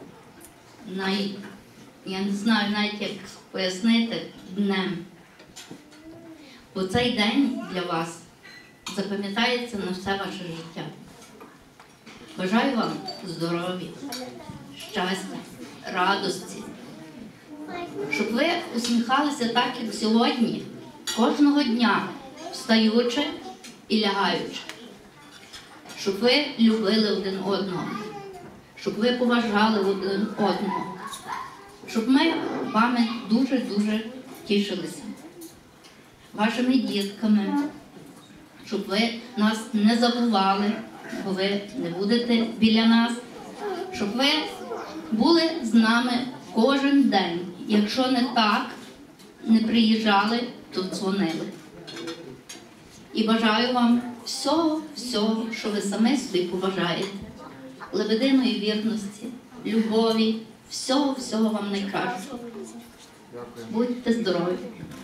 я не знаю навіть, як пояснити, днем. Бо цей день для вас запам'ятається на все ваше життя. Бажаю вам здоров'я, щастя, радості, щоб ви усміхалися так, як сьогодні, кожного дня, встаючи і лягаючи. Щоб ви любили один одного, щоб ви поважали один одного, щоб ми вами дуже-дуже тішилися, вашими дітками, щоб ви нас не забували, бо ви не будете біля нас, щоб ви були з нами кожен день. Якщо не так, не приїжджали, то дзвонили. І бажаю вам всього, що ви самі собі побажаєте. Лебединої вірності, любові, всього вам найкращого. Будьте здорові!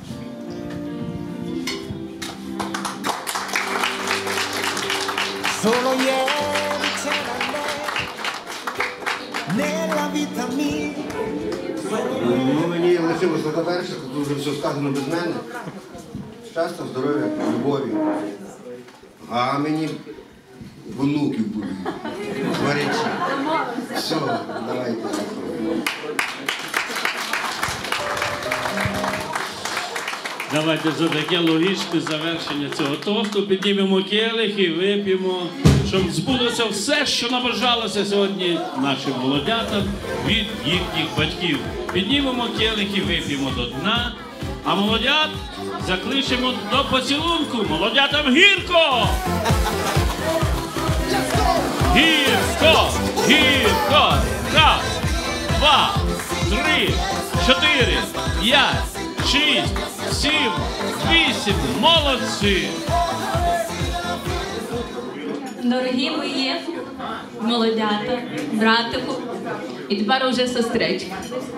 Solo ieri c'era nella vita mia. Ну, мені лишилося завершити, тут вже все сказано без мене. Щастя, здоров'я, любові. А мені внуків будуть. Творичі. Все, давайте. Давайте за таке логічне завершення цього тосту піднімемо келих і вип'ємо, щоб збулося все, що набажалося сьогодні нашим молодятам від їхніх батьків. Піднімемо келих і вип'ємо до дна, а молодят закличемо до поцілунку. Молодятам гірко! Гірко! Гірко! Раз, 2, 3, 4, 5, 6, 7, 8, молодці! Дорогі мої молодята, братику і тепер уже сестричка.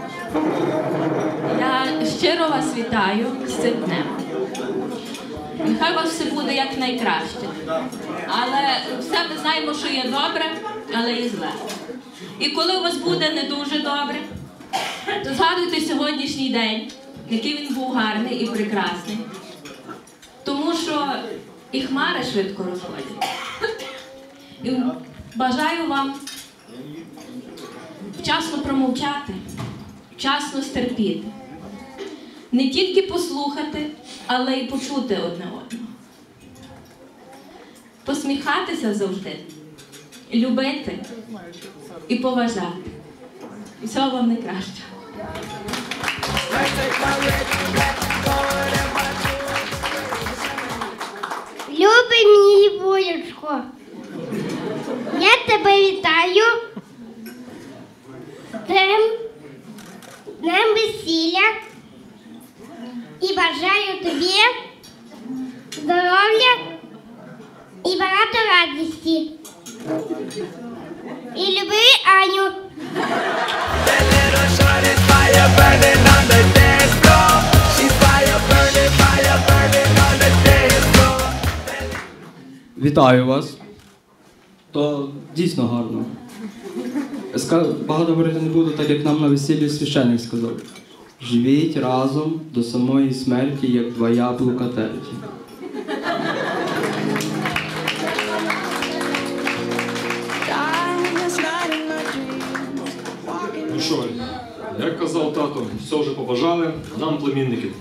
Я щиро вас вітаю з цим днем. Нехай у вас все буде як найкраще. Але все ми знаємо, що є добре, але і зле. І коли у вас буде не дуже добре, то згадуйте сьогоднішній день, який він був гарний і прекрасний. Тому що і хмари швидко розходять. І бажаю вам вчасно промовчати, вчасно стерпіти. Не тільки послухати, але й почути одне одного. Посміхатися завжди, любити і поважати. Всього вам найкращого. Любий мій Волечко, я тебе вітаю з днем весілля і бажаю тобі здоров'я і багато радості. І люби Аню. Вітаю вас. То дійсно гарно. Багато говорити не буду, так як нам на весіллі священник сказав. Живіть разом до самої смерті, як два яблука терті. Ну що, як казав тато, все вже побажали, нам племінників.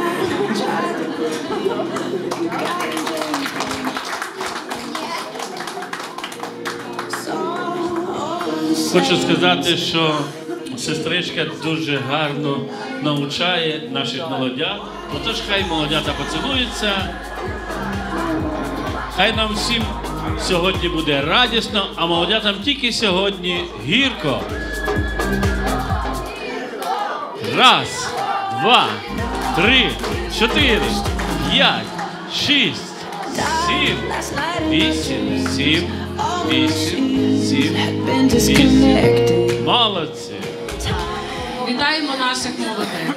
Хочу сказати, що сестричка дуже гарно навчає наших молодят. Отож, хай молодята поцілуються. Хай нам всім сьогодні буде радісно, а молодятам тільки сьогодні гірко. Раз, два, три, 4, 5, 6, 7, 8, 7, 8, 7, 8. Молодці! Вітаємо наших молодих.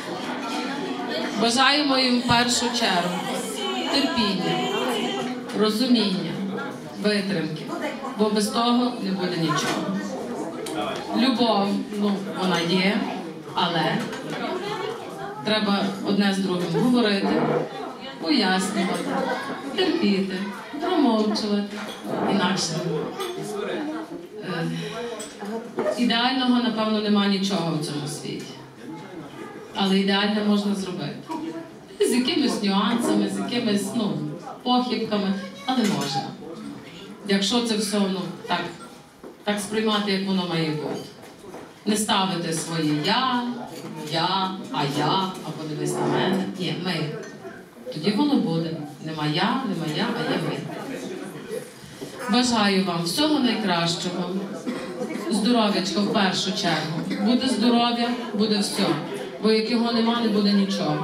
Бажаємо їм в першу чергу терпіння, розуміння, витримки, бо без того не буде нічого. Любов, вона є, але треба одне з другим говорити, пояснювати, терпіти, промовчувати, інакше. Ідеального, напевно, немає нічого в цьому світі. Але ідеальне можна зробити. З якимись нюансами, з якимись, похибками, але можна. Якщо це все, так сприймати, як воно має бути. Не ставити своє я, а подивись на мене. Ні, ми. Тоді воно буде. Нема я, а є ми. Бажаю вам всього найкращого. Здоров'ячко в першу чергу. Буде здоров'я, буде все. Бо як його нема, не буде нічого.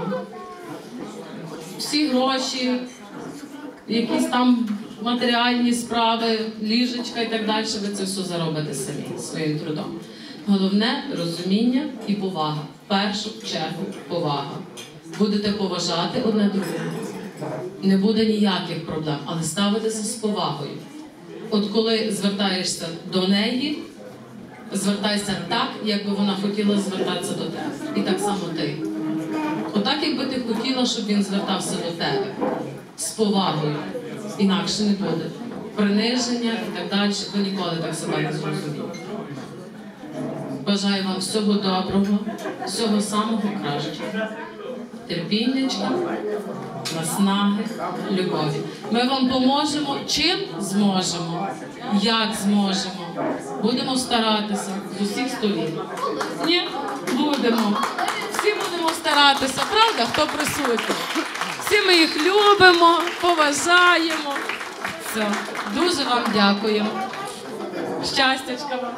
Всі гроші, якісь там матеріальні справи, ліжечка і так далі, ви це все заробите самі, своїм трудом. Головне – розуміння і повага. В першу чергу повага. Будете поважати одне друге. Не буде ніяких проблем, але ставитися з повагою. От коли звертаєшся до неї, звертайся так, як би вона хотіла звертатися до тебе. І так само ти. Отак, якби ти хотіла, щоб він звертався до тебе. З повагою. Інакше не буде. Приниження і так далі, ви ніколи так себе не зрозумієте. Бажаю вам всього доброго, всього самого кращого. Терпіннячка, наснаги, любові. Ми вам поможемо, чим зможемо, як зможемо. Будемо старатися з усіх сторін. Ні? Будемо. Всі будемо старатися, правда? Хто присутній? Всі ми їх любимо, поважаємо. Все. Дуже вам дякуємо. Щастячка вам.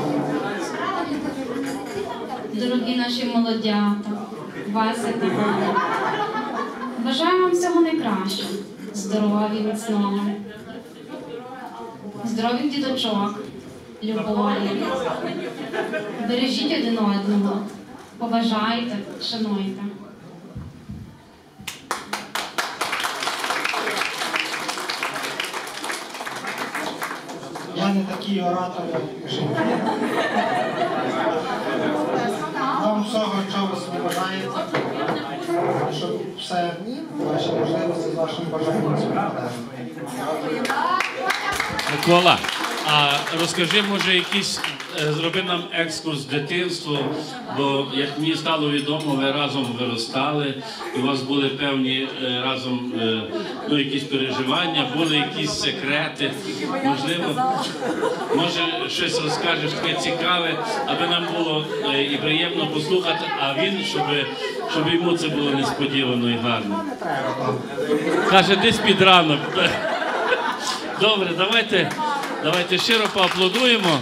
Дорогі наші молодята, Вася та Галя. Бажаю вам всього найкращого. Здоров'я, міцного. Здоров'я діточок, любові. Бережіть один одного. Поважайте, шануйте. Я не такий оратор, як жінки. Вам всього, що ви собі бажаєте, щоб все ваші можливості з вашим бажанням співпадали. Микола, а розкажи, може, якийсь, зроби нам екскурс в дитинство, бо, як мені стало відомо, ви разом виростали, і у вас були певні разом, якісь переживання, були якісь секрети, можливо, може, щось розкажеш таке цікаве, аби нам було і приємно послухати, а він, щоб йому це було несподівано і гарно. Каже, десь під ранок. Добре, давайте щиро поаплодуємо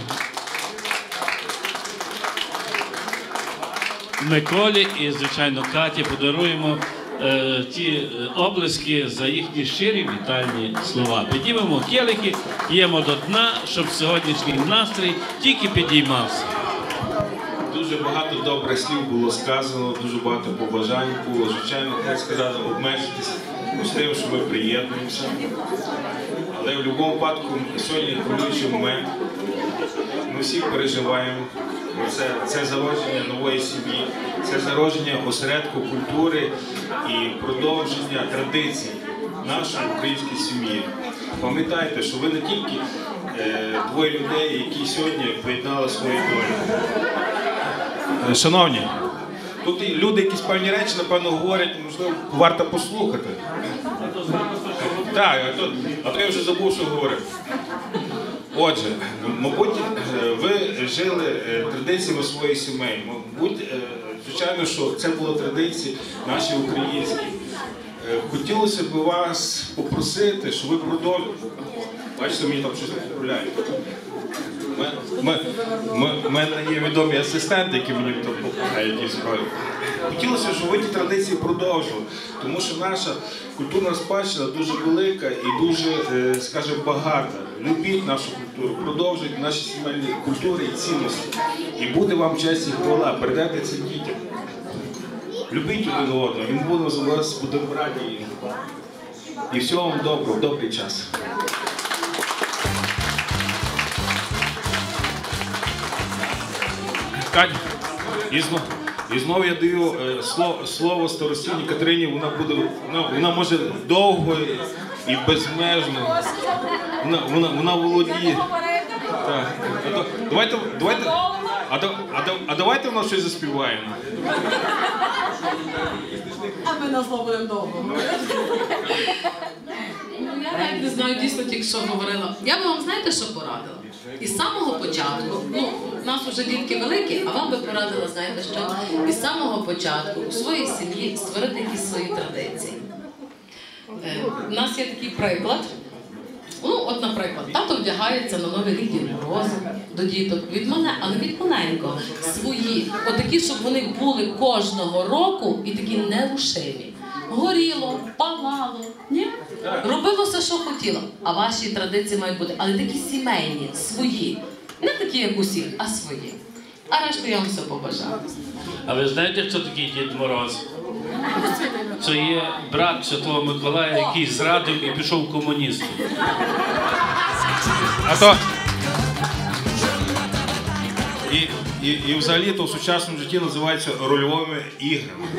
Миколі і, звичайно, Каті подаруємо ті облески за їхні щирі вітальні слова. Підіймемо келихи, п'ємо до дна, щоб сьогоднішній настрій тільки підіймався. Дуже багато добрих слів було сказано, дуже багато побажань було. Звичайно, як сказати, обмежитись тим, що ми приєднуємося. Але в будь-якому випадку сьогодні хвилюючий момент. Ми всі переживаємо. Це зародження нової сім'ї, це зародження осередку культури і продовження традицій нашої української сім'ї. Пам'ятайте, що ви не тільки двоє людей, які сьогодні поєднали свої долі. Шановні, тут люди якісь певні речі, напевно, говорять, можливо, варто послухати. Так, а то я вже забув, що говорив. Отже, мабуть, ви жили традиціями своїх сімей. Мабуть, звичайно, що це були традиції наші українські. Хотілося б вас попросити, щоб ви продовжили. Бачите, мені там щось не поправляють. У мене є відомі асистенти, які мені там поправляють ті справи. Хотілося, щоб ви ті традиції продовжували, тому що наша культурна спадщина дуже велика і дуже, скажімо, багата. Любіть нашу культуру, продовжуйте наші сімейні культури і цінності. І буде вам честь і хвала, передайте це дітям. Любіть один одного, він буде за вас, буде раді. І всього вам доброго, добрий час. Катя, і знову я даю слово старостині Катерині, вона може довго і безмежно, вона володіє. Так. Давайте в нас щось заспіваємо. А ми на слово будемо довго. Я навіть не знаю, дійсно тільки що говорила. Я би вам, знаєте, що порадила? Із самого початку, у нас вже дітки великі, а вам би порадила, знаєте що? Із самого початку у своїй сім'ї створити якісь свої традиції. У нас є такий приклад. От, наприклад, тато вдягається на Новий рік Дід Мороз до діток, але від маленького. Свої, отакі, щоб вони були кожного року і такі нерушимі. Горіло, палало, ні? Робилося, що хотіло. А ваші традиції мають бути, але такі сімейні, свої. Не такі, як усіх, а свої. А решту я вам все побажаю. А ви знаєте, хто такий Дід Мороз? Це є брат Святого Миколая, який зрадив і пішов комуністом. І взагалі-то в сучасному житті називаються рольовими іграми.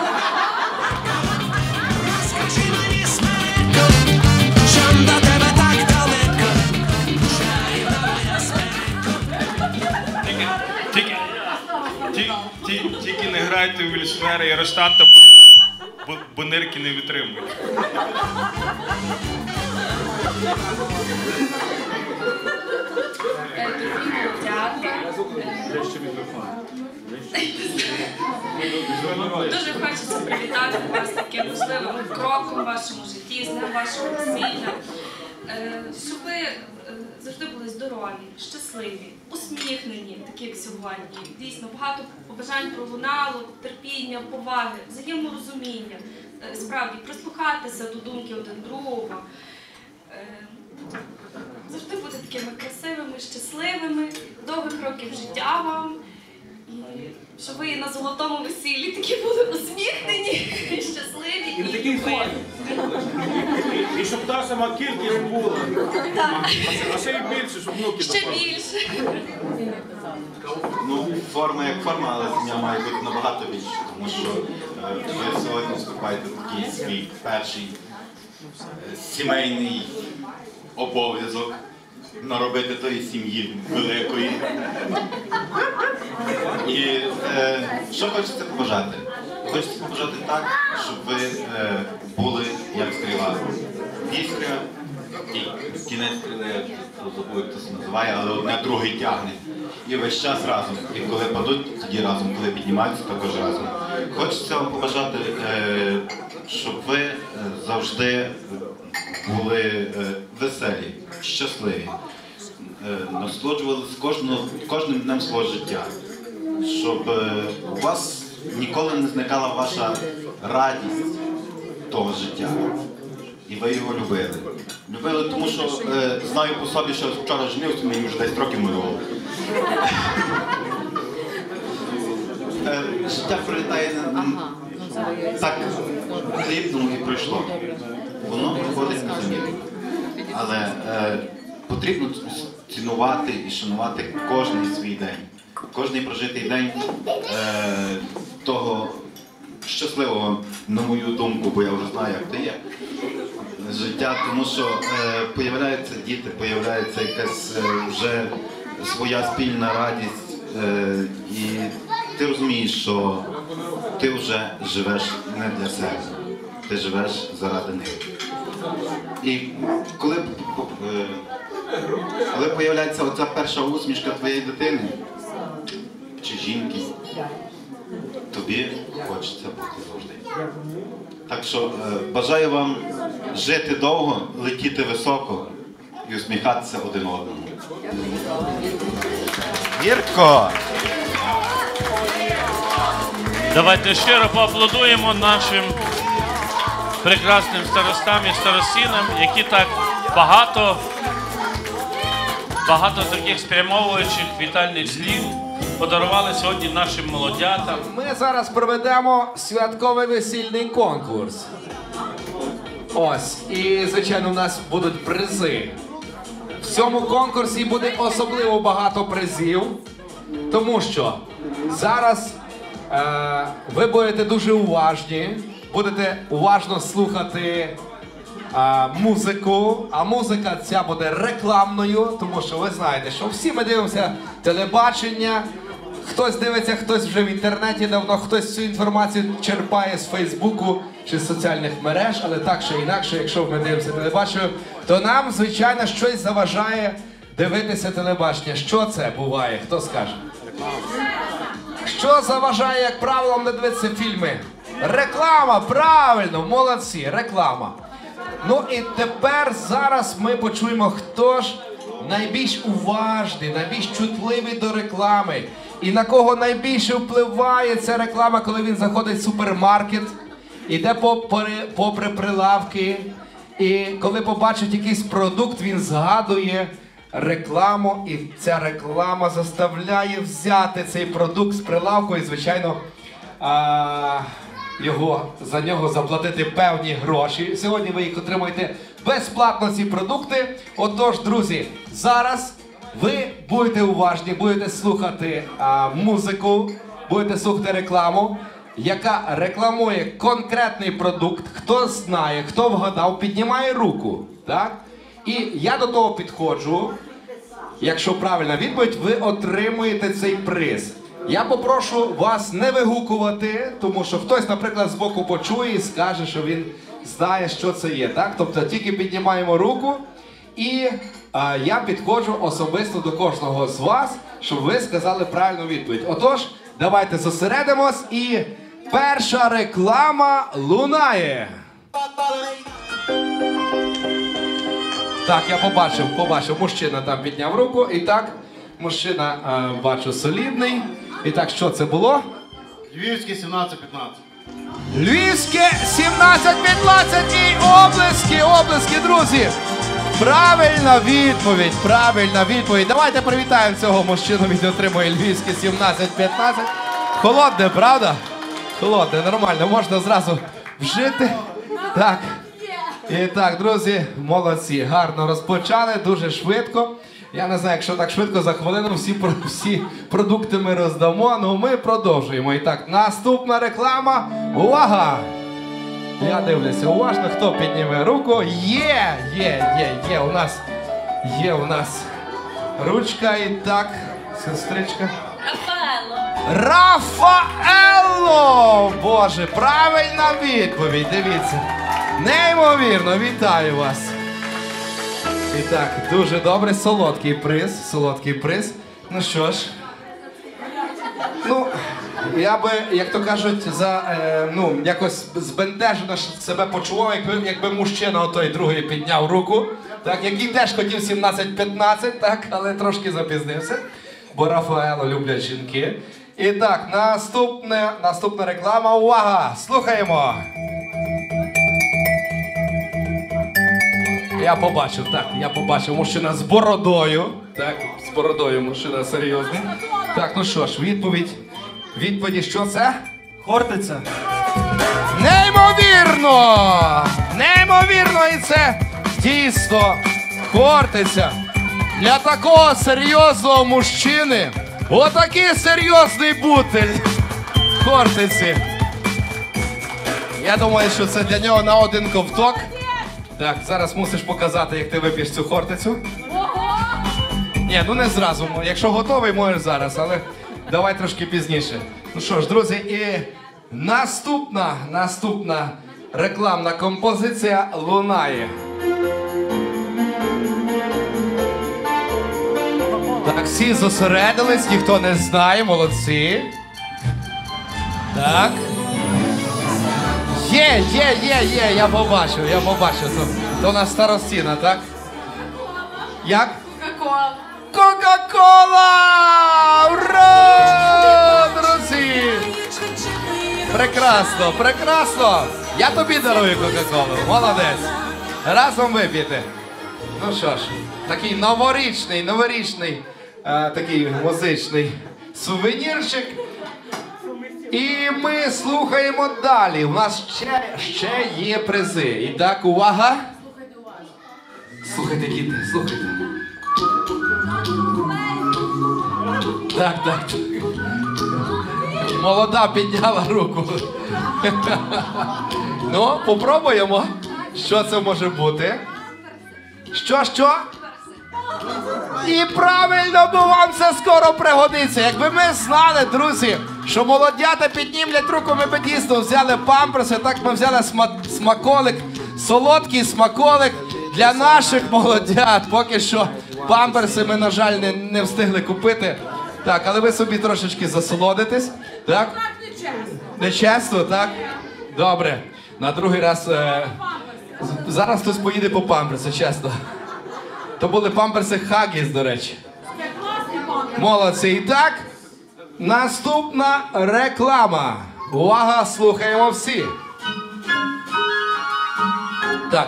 Тільки не грайте в міліціонера і арештанта, бо нирки не витримують. Дуже хочеться привітати вас таким важливим кроком в вашому житті, з днем вашого весілля. Щоб ви завжди були здорові, щасливі, усміхнені, такі як сьогодні. Дійсно, багато побажань пролунало, терпіння, поваги, взаєморозуміння, справді прислухатися до думки один другого. Завжди бути такими красивими, щасливими, довгих років життя вам. І щоб ви на золотому весіллі такі були усміхнені, щасливі і любові. І щоб та сама кількість була. А ще й більше, щоб внуки ще більше. Ну, форма як форма, але сім'я має бути набагато більше, тому що ви сьогодні вступаєте в такий свій перший сімейний обов'язок наробити тої сім'ї великої. І що хочеться побажати? Хочеться побажати так, щоб ви були як стріла. Іскра, кінець стріли, я забув, як це називає, але одне друге тягне. І весь час разом. І коли падуть, тоді разом, коли піднімаються, також разом. Хочеться вам побажати, щоб ви завжди були веселі, щасливі, насолоджувалися кожним днем свого життя, щоб у вас ніколи не зникала ваша радість, того життя. І ви його любили. Любили, тому що знаю по собі, що вчора женився, мені вже 10 років минуло. Життя пролітає так дрібно і пройшло. Воно проходить незамітно. Але потрібно цінувати і шанувати кожний свій день. Кожний прожитий день того щасливого, на мою думку, бо я вже знаю, як це є, життя, тому що появляються діти, появляється якась вже своя спільна радість, і ти розумієш, що ти вже живеш не для себе, ти живеш заради них. І коли появляється оця перша усмішка твоєї дитини чи жінки, тобі хочеться бути завжди. Так що бажаю вам жити довго, летіти високо і усміхатися один одному. Гірко! Давайте щиро поаплодуємо нашим прекрасним старостам і старостинам, які так багато таких спрямовуючих вітальних слів подарували сьогодні нашим молодятам. Ми зараз проведемо святковий весільний конкурс. Ось, і, звичайно, у нас будуть призи. В цьому конкурсі буде особливо багато призів, тому що зараз ви будете дуже уважні, будете уважно слухати музику, а музика ця буде рекламною, тому що ви знаєте, що всі ми дивимося телебачення, хтось дивиться, хтось вже в інтернеті давно, хтось цю інформацію черпає з Фейсбуку чи з соціальних мереж, але так чи інакше, якщо ми дивимося телебачення, то нам, звичайно, щось заважає дивитися телебачення. Що це буває? Хто скаже? Що заважає, як правило, не дивитися фільми? Реклама, правильно, молодці, реклама. Ну і тепер зараз ми почуємо, хто ж найбільш уважний, найбільш чутливий до реклами. І на кого найбільше впливає ця реклама, коли він заходить в супермаркет, іде попри прилавки, і коли побачить якийсь продукт, він згадує рекламу, і ця реклама заставляє взяти цей продукт з прилавку і, звичайно, за нього заплатити певні гроші. Сьогодні ви їх отримуєте безплатно, ці продукти. Отож, друзі, зараз ви будете уважні, будете слухати музику, будете слухати рекламу, яка рекламує конкретний продукт. Хто знає, хто вгадав, піднімає руку. Так? І я до того підходжу. Якщо правильна відповідь, ви отримуєте цей приз. Я попрошу вас не вигукувати, тому що хтось, наприклад, збоку почує і скаже, що він знає, що це є. Так? Тобто тільки піднімаємо руку, і я підходжу особисто до кожного з вас, щоб ви сказали правильну відповідь. Отож, давайте зосередимось, і перша реклама лунає. Так, я побачив, мужчина там підняв руку, і так, мужчина, бачу, солідний. І так, що це було? Львівське 17-15. Львівське 17-15 і облески, друзі! Правильна відповідь. Давайте привітаємо цього мужчину, він отримує Львівське 17-15. Холодне, правда? Холодне, нормально, можна зразу вжити. Так. І так, друзі, молодці, гарно розпочали, дуже швидко. Я не знаю, якщо так швидко, за хвилину всі продукти ми роздамо, але ми продовжуємо. І так, наступна реклама. Увага! Я дивлюся уважно, хто підніме руку. Є у нас ручка. І так, сестричка. Рафаелло! Боже, правильна відповідь, дивіться. Неймовірно, вітаю вас. І так, дуже добре, солодкий приз. Ну що ж, я би, як то кажуть, якось збентежено себе почував, якби мужчина отой другий підняв руку, так, який теж хотів 17-15, так, але трошки запізнився, бо Рафаелло люблять жінки. І так, наступна реклама, увага, слухаємо. Я побачив, так, я побачив. Мужчина з бородою. Так, з бородою мужчина серйозний. Так, ну що ж, відповіді, що це? Хортиця. Неймовірно! Неймовірно, і це дійсно Хортиця. Для такого серйозного мужчини отакий серйозний бутиль Хортиці. Я думаю, що це для нього на один ковток. Так, зараз мусиш показати, як ти вип'єш цю Хортицю. Ні, ну не зразу. Якщо готовий, можеш зараз, але давай трошки пізніше. Ну що ж, друзі, і наступна рекламна композиція лунає. Так, всі зосередились, ніхто не знає, молодці. Так. Є, я побачив. То у нас старостіна, так? Як? Кока-кола. Кока-кола! Ура! Друзі! Прекрасно, прекрасно! Я тобі дарую Кока-колу, молодець. Разом вип'єте. Ну що ж, такий новорічний, такий музичний сувенірчик. І ми слухаємо далі. У нас ще є призи. І так, увага. Слухайте, діти, слухайте. Так. Молода підняла руку. Ну, попробуємо. Що це може бути? Що? І правильно, бо вам це скоро пригодиться. Якби ми знали, друзі, що молодята піднімлять руку, ми б дійсно взяли памперси, так ми взяли смаколик, солодкий смаколик для наших молодят. Поки що памперси ми, на жаль, не встигли купити. Так, але ви собі трошечки засолодитесь. Так? Нечесно, так? Добре. На другий раз... Зараз хтось поїде по памперси, чесно. То були памперси Хаггіс, до речі. Молодці. І так, наступна реклама. Увага, слухаємо всі. Так.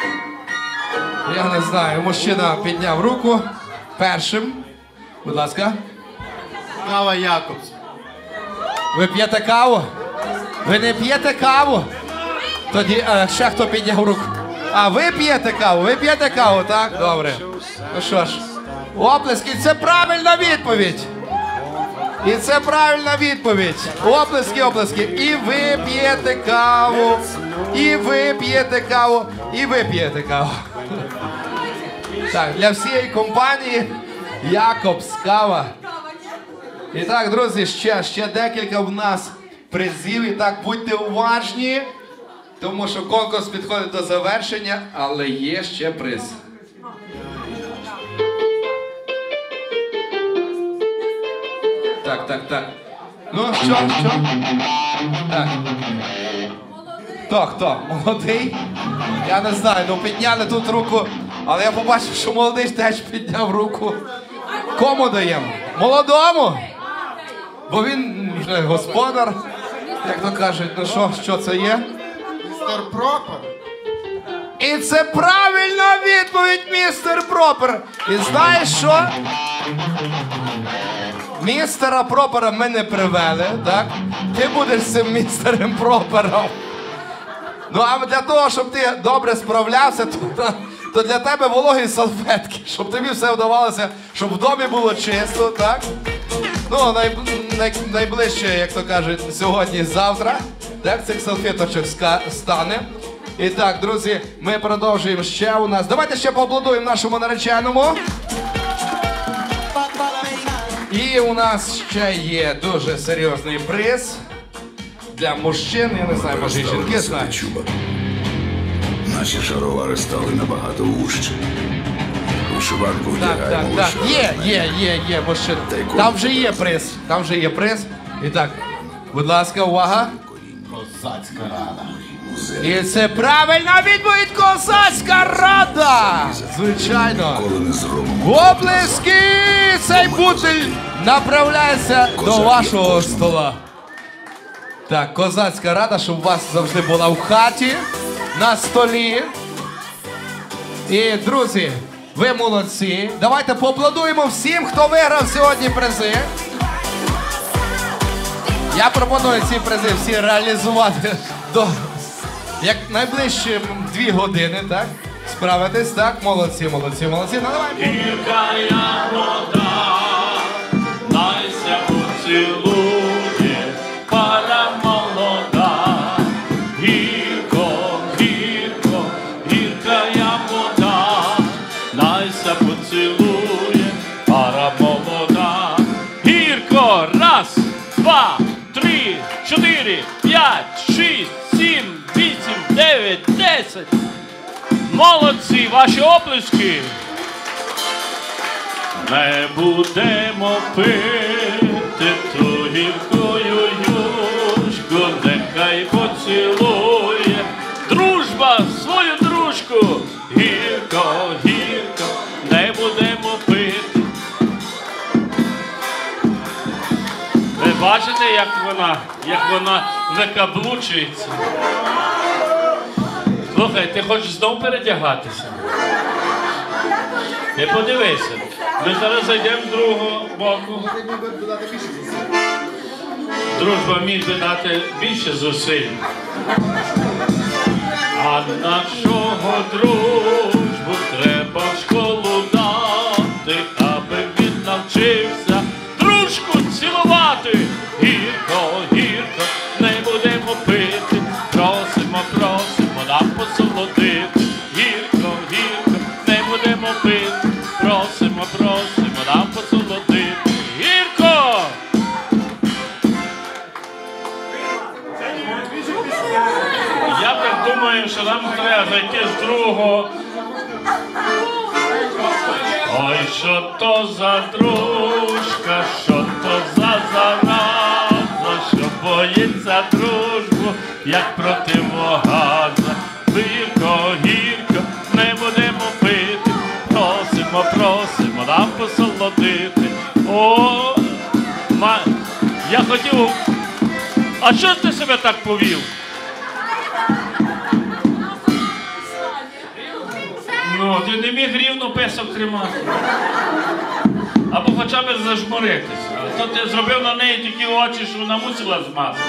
Я не знаю, мужчина підняв руку першим. Будь ласка. Кава Якобс. Ви п'єте каву? Ви не п'єте каву? Тоді ще хто підняв руку? А ви п'єте каву, так? Добре. Ну що ж, оплески, це правильна відповідь. І це правильна відповідь. Оплески. І ви п'єте каву. І ви п'єте каву. І ви п'єте каву. Так, для всієї компанії Якобс кава. І так, друзі, ще декілька в нас призів. І так, будьте уважні, тому що конкурс підходить до завершення, але є ще приз. Так. Ну, що? Так. Хто? Молодий? Я не знаю, ну підняли тут руку, але я побачив, що молодий теж підняв руку. Кому даємо? Молодому? Бо він вже господар, як то кажуть. Ну що це є? Містер Пропер. І це правильна відповідь, містер Пропер. І знаєш що? Містера Пропера ми не привели, так? Ти будеш з цим містером Пропером. Ну а для того, щоб ти добре справлявся, то для тебе вологі салфетки, щоб тобі все вдавалося, щоб в домі було чисто, так? Ну, найближче, як то кажуть, сьогодні-завтра, так, цих салфеточок стане. І так, друзі, ми продовжуємо ще у нас. Давайте ще поаплодуємо нашому нареченому. І у нас ще є дуже серйозний приз для мужчин. Я не знаю, може і жінки знають. Наші шаровари стали набагато вужчі. Вишиванку вдягаємо лише. Є, мужчин. Там вже є приз. І так, будь ласка, увага. Козацька рада. І це правильна відповідь, Козацька рада! Звичайно. Оплески! Цей бутиль направляється до вашого стола. Так, Козацька рада, щоб у вас завжди була в хаті, на столі. І, друзі, ви молодці. Давайте поаплодуємо всім, хто виграв сьогодні призи. Я пропоную ці призи всі реалізувати до як найближчі 2 години, так? Справитесь, так? Молодці, молодці, молодці. Ну, давай. Гіркая вода, найся поцілує, пара молода. Гірко, гірко, гіркая вода, найся поцілує, пара молода. Гірко, 1, 2, 3, 4, 5, 6, 7, 8, 9, 10. Молодці, ваші оплески. Не будемо пити ту гіркою юшку, нехай поцілує дружба свою дружку. Гірко, гірко, не будемо пити. Ви бачите, як вона викаблучується? Слухай, ти хочеш знов передягатися? Ти подивися. Ми зараз зайдемо з другого боку. Дружба міг би дати більше зусиль. А нашого дружбу треба в школу дати, аби він навчився дружку цілувати. Гірко, гірко, не будемо пити, просимо, просимо нам посолодити. Гірко, гірко, не будемо пити, просимо, просимо нам посолодити. Гірко! Я так думаю, що нам треба зайти з другого. Ой, що то за дружка, що то за зараза, що боїться дружбу, як противогаза. Гірко, гірко, не будемо пити, просимо, просимо нам посолодити. О, я хотів... А чого ти себе так повів? Ну, ти не міг рівно песок тримати. Або хоча б зажмуритися. А то ти зробив на неї такі очі, що вона мусила змазати.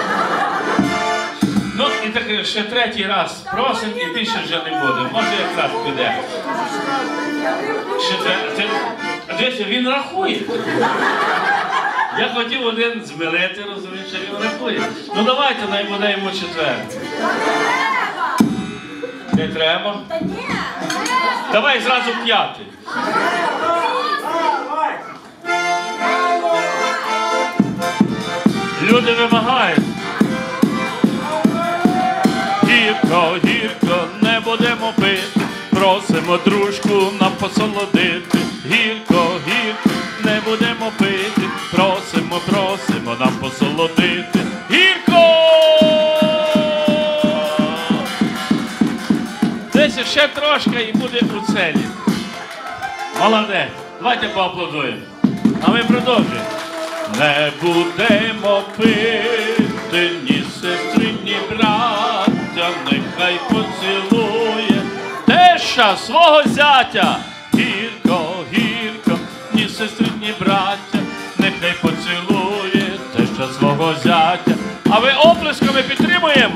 Ну, і так ще 3-й раз просим, і більше вже не буде. Може, якраз піде. Дивіться, він рахує. Я хотів один змилити, розумієш, а він рахує. Ну, давайте, най буде йому 4. Не треба? Давай зразу 5. Люди вимагають. Гірко, гірко, не будемо пити, просимо дружку нам посолодити. Гірко, гірко, не будемо пити, просимо, просимо нам посолодити. Гірко! Десь ще трошки і буде у целі. Молодець. Давайте поаплодуємо. А ми продовжуємо. Не будемо пити ні сестри, ні браття, нехай поцілує теща свого зятя. Гірко, гірко, ні сестри, ні браття, нехай поцілує теща свого зятя. А ви оплесками підтримуємо?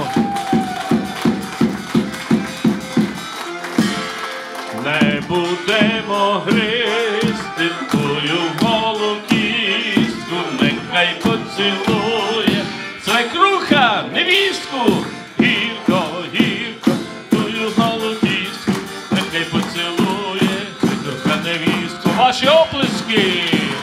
Не будемо гризти тую голу кістку, нехай поцілує свекруха невістку. Гірко, гірко, тую голу кістку, нехай поцілує свекруха невістку. Ваші оплески!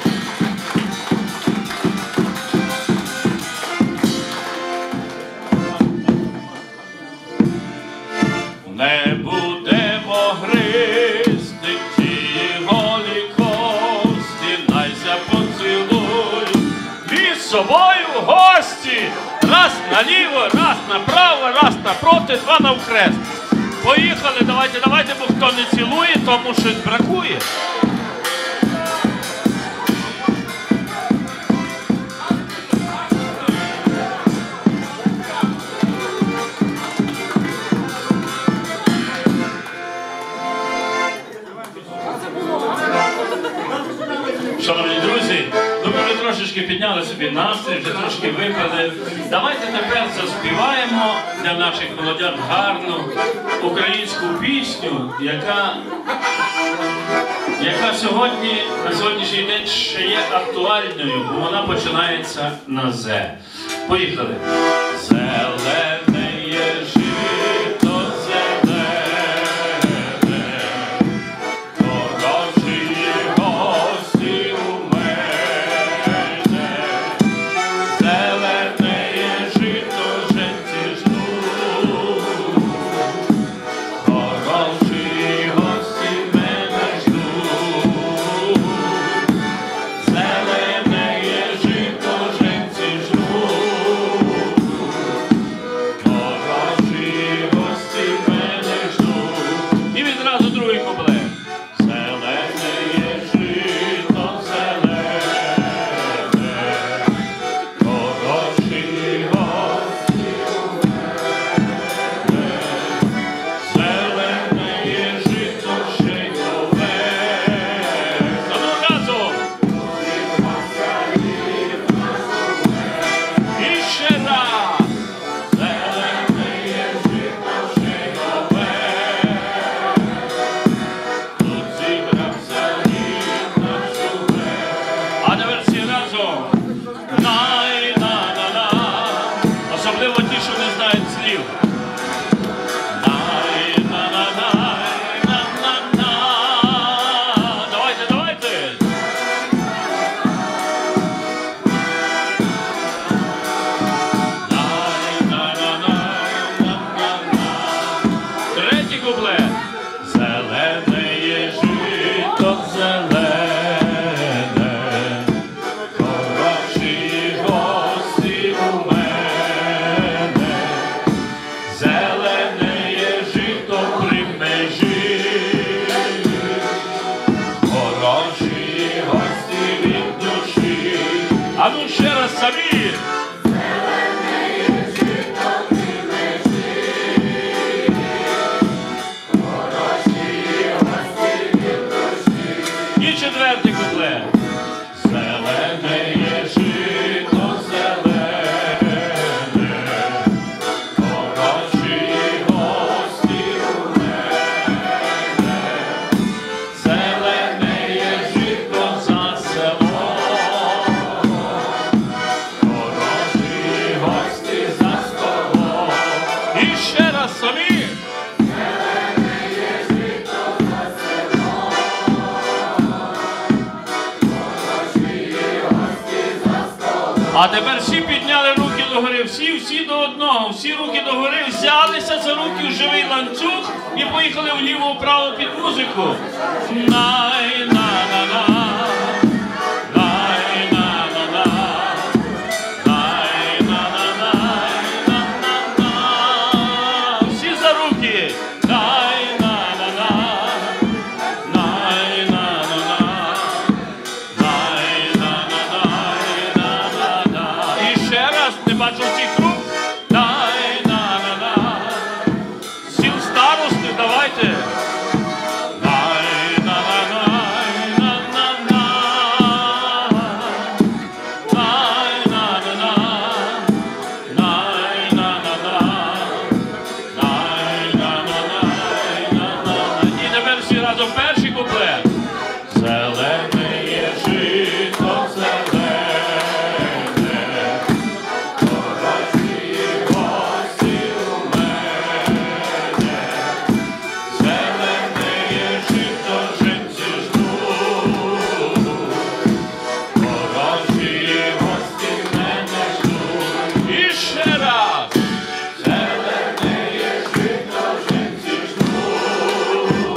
Не будемо гризти ті голі кості, найся поцілую і з собою гості. Раз наліво, раз направо, раз напроти, 2 навхрест. Поїхали, давайте, давайте, бо хто не цілує, тому щось бракує. підняли собі настрій, вже трошки випили. Давайте тепер заспіваємо для наших молодят гарну українську пісню, яка сьогодні, на сьогоднішній день ще є актуальною, бо вона починається на «Зе». Поїхали. Зелене є жито зелене, хороші гості у мене. Зелене є жито, женці ждуть, хороші гості мене ждуть. Зелене є жито, женці ждуть, хороші гості мене ждуть. І відразу другий куплет. Зелене є жито, зелене, хороші гості у мене. Зелене є жито, ще й нове. Одного разу. І ще раз. Зелене є жито, ще й нове. Тут зібрався рід наш увесь. А тепер всі разом. Най-на-на-на. Особливо ті, що не знають слів. Най-на-на-на-на-на-на. Давайте, давайте. Третій куплет. Зелене є жито, зелене, хороші гості у мене. Зелене є жито при межі, хороші гості від душі. А ну ще раз самі. І четвертий куплет. Зелене є жито, зелене, хороші гості у мене. Зелене є жито за селом, хороші гості за столом. І ще раз самі. А тепер всі підняли руки догори, всі до одного, всі руки догори, взялися за руки в живий ланцюг і поїхали вліво-вправо під музику. Най-на-на-на, най-на-на-на, най-на-на-на-на-на-на. Всі за руки. Най-на-на-на, най-на-на-на. І ще раз, не бачу всіх рук. Най-на-на-на. Сіл старости, давайте. Най-на-на-на. І тепер всі разом перший куплет. Зелене є жито, зелене, хороші гості у мене. Зелене є жито, женці ждуть, хороші гості мене ждуть. І ще раз. Зелене є жито, женці ждуть,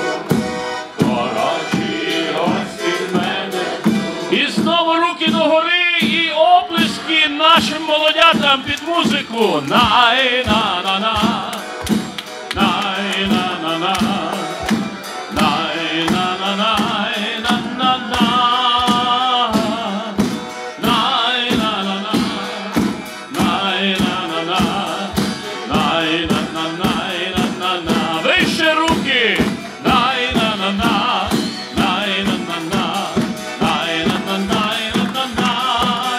хороші гості мене. І знову руки догори і оплески нашим молодятам під музику. Най-на-на-на, най-на-на-на, най-на-на-на, най-на-на-на, най-на-на-на, най-на-на-на, най-на-на-на. Вище руки. Най-на-на-на, най-на-на-на, най-на-на-на, най-на-на-на.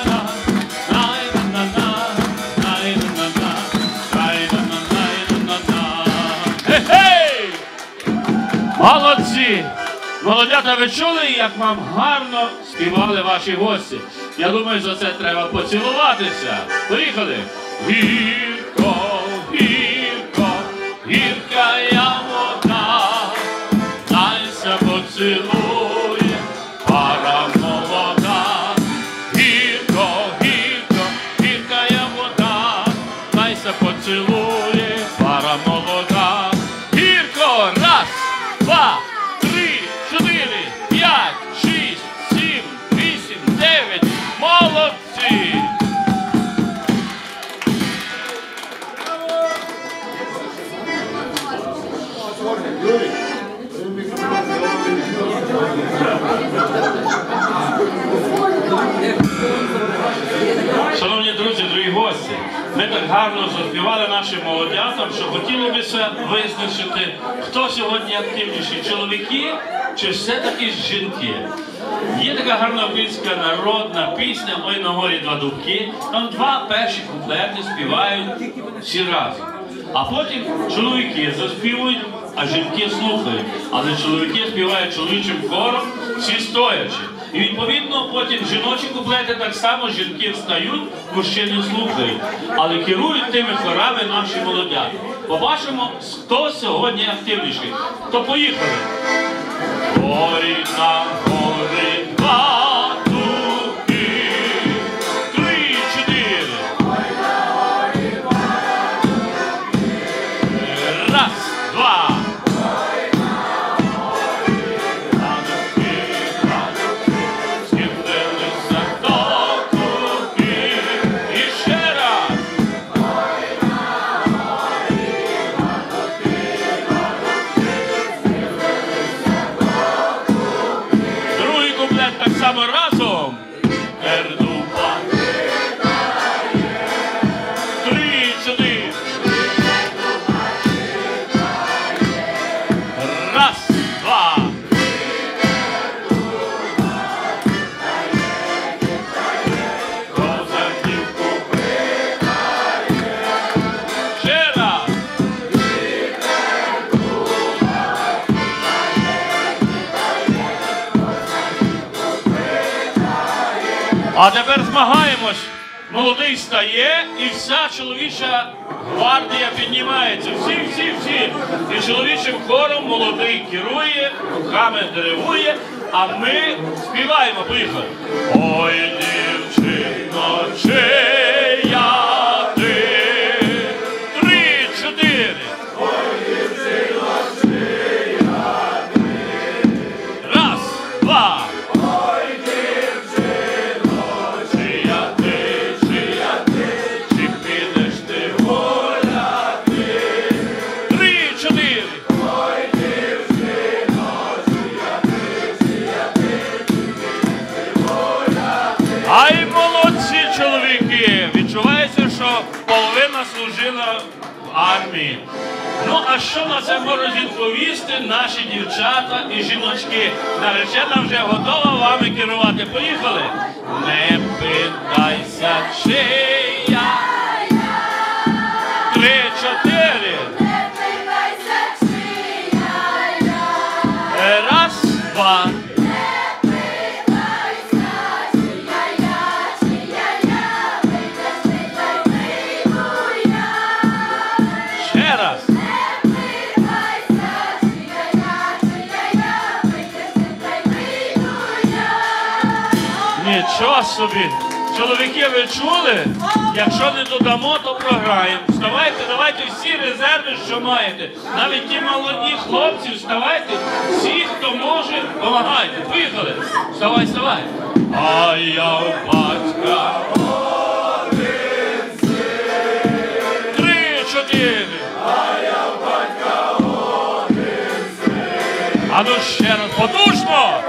Молодці! Молодята, ви чули, як вам гарно співали ваші гості? Я думаю, за це треба поцілуватися. Поїхали! Гірко, гірко, гіркая вода, найся поцілує пара молода. Гірко, гірко, гіркая вода, найся поцілує пара молода. Гірко, раз, два, 4, 5, 6, 7, 8, 9. Молодці! Шановні друзі, дорогі гості, ми так гарно заспівали нашим молодятам, що хотілося визначити, хто сьогодні активніші, чоловіки чи все-таки жінки. Є така гарна українська народна пісня «Ой на горі два дубки». Там два перші куплети співають всі разом. А потім чоловіки заспівують, а жінки слухають. Але чоловіки співають чоловічим хором, всі стоячи. І відповідно потім жіночі куплети так само жінки встають, мужчини слухають. Але керують тими хорами наші молодята. Побачимо, хто сьогодні активніший. То поїхали. Горі на горі два дубки, 3, 4. Раз, два. Скинулися до купи. І ще раз. Другий куплет так само разом. Пердупа. 3, 4. Раз, два. Козаків купитає. Ще раз. А тепер змагаємось. Молодий стає і вся чоловіча гвардія піднімається. Всі. І чоловічим хором молодий керує, руками диригує, а ми співаємо. Поїхали. Ой, дівчино, чия ти? 3, 4. Ой, дівчино, чия ти? Раз, два. Ой, дівчино, чия ти, чи підеш ти гуляти? 3, 4. Ой, дівчино, чия ти, чи підеш ти гуляти? Ай, молодці чоловіки! Відчувається, що половина служила в армії. Ну, а що на це можуть відповісти наші дівчата і жіночки? Наречена вже готова вами керувати. Поїхали! Не питайся, чия. 3, 4. Не питайся, чия. Раз, два. Ще раз. Нічого собі. Чоловіки, ви чули? Якщо не додамо, то програємо. Вставайте, давайте всі резерви, що маєте. Навіть ті молоді хлопці, вставайте. Всі, хто може, допомагайте. Поїхали. Вставай, вставай. А я у батька один син. 3, 4. А я у батька один син. А ну ще раз, потужно.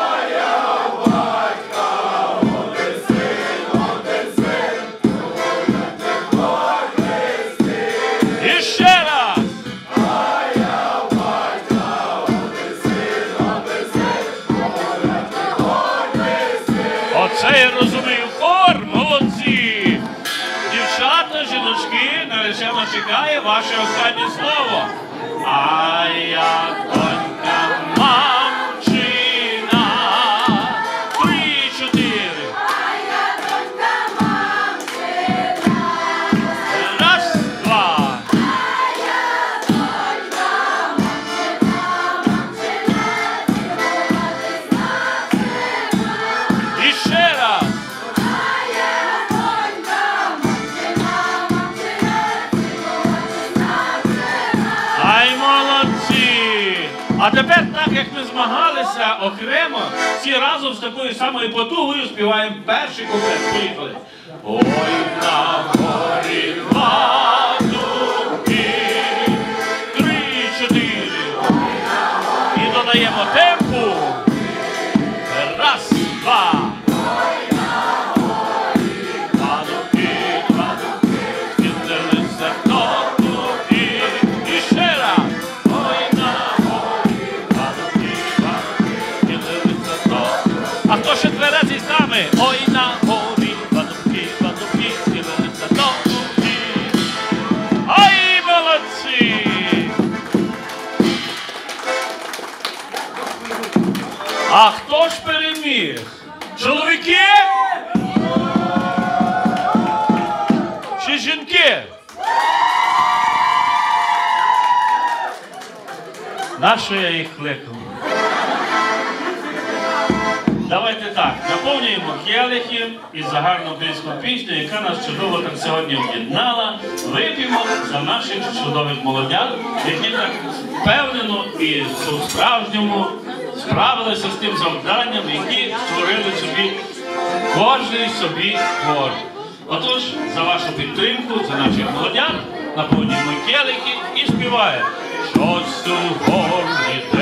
Оце я розумію, хор, молодці! Дівчата, жіночки, наречена чекає ваше останнє слово. А я донька А тепер, так як ми змагалися окремо, всі разом з такою самою потугою співаємо перший куплет. Поїхали. Ой, на горі пастухи, 3-4. І додаємо темпу. Раз, два. А хто ще тверезий з нами? Ой, на горі, падубки, скидалися дощі. Ай, молодці! А хто ж переміг? Чоловіки? Чи жінки? Нащо я їх кликав? Давайте так, наповнюємо келихи із загарну українську пісню, яка нас чудово так сьогодні об'єднала. Вип'ємо за наших чудових молодят, які так впевнено і по-справжньому справилися з тим завданням, які створили собі кожний собі хор. Отож, за вашу підтримку, за наших молодят, наповнюємо келихи і співаємо. Щось у горлі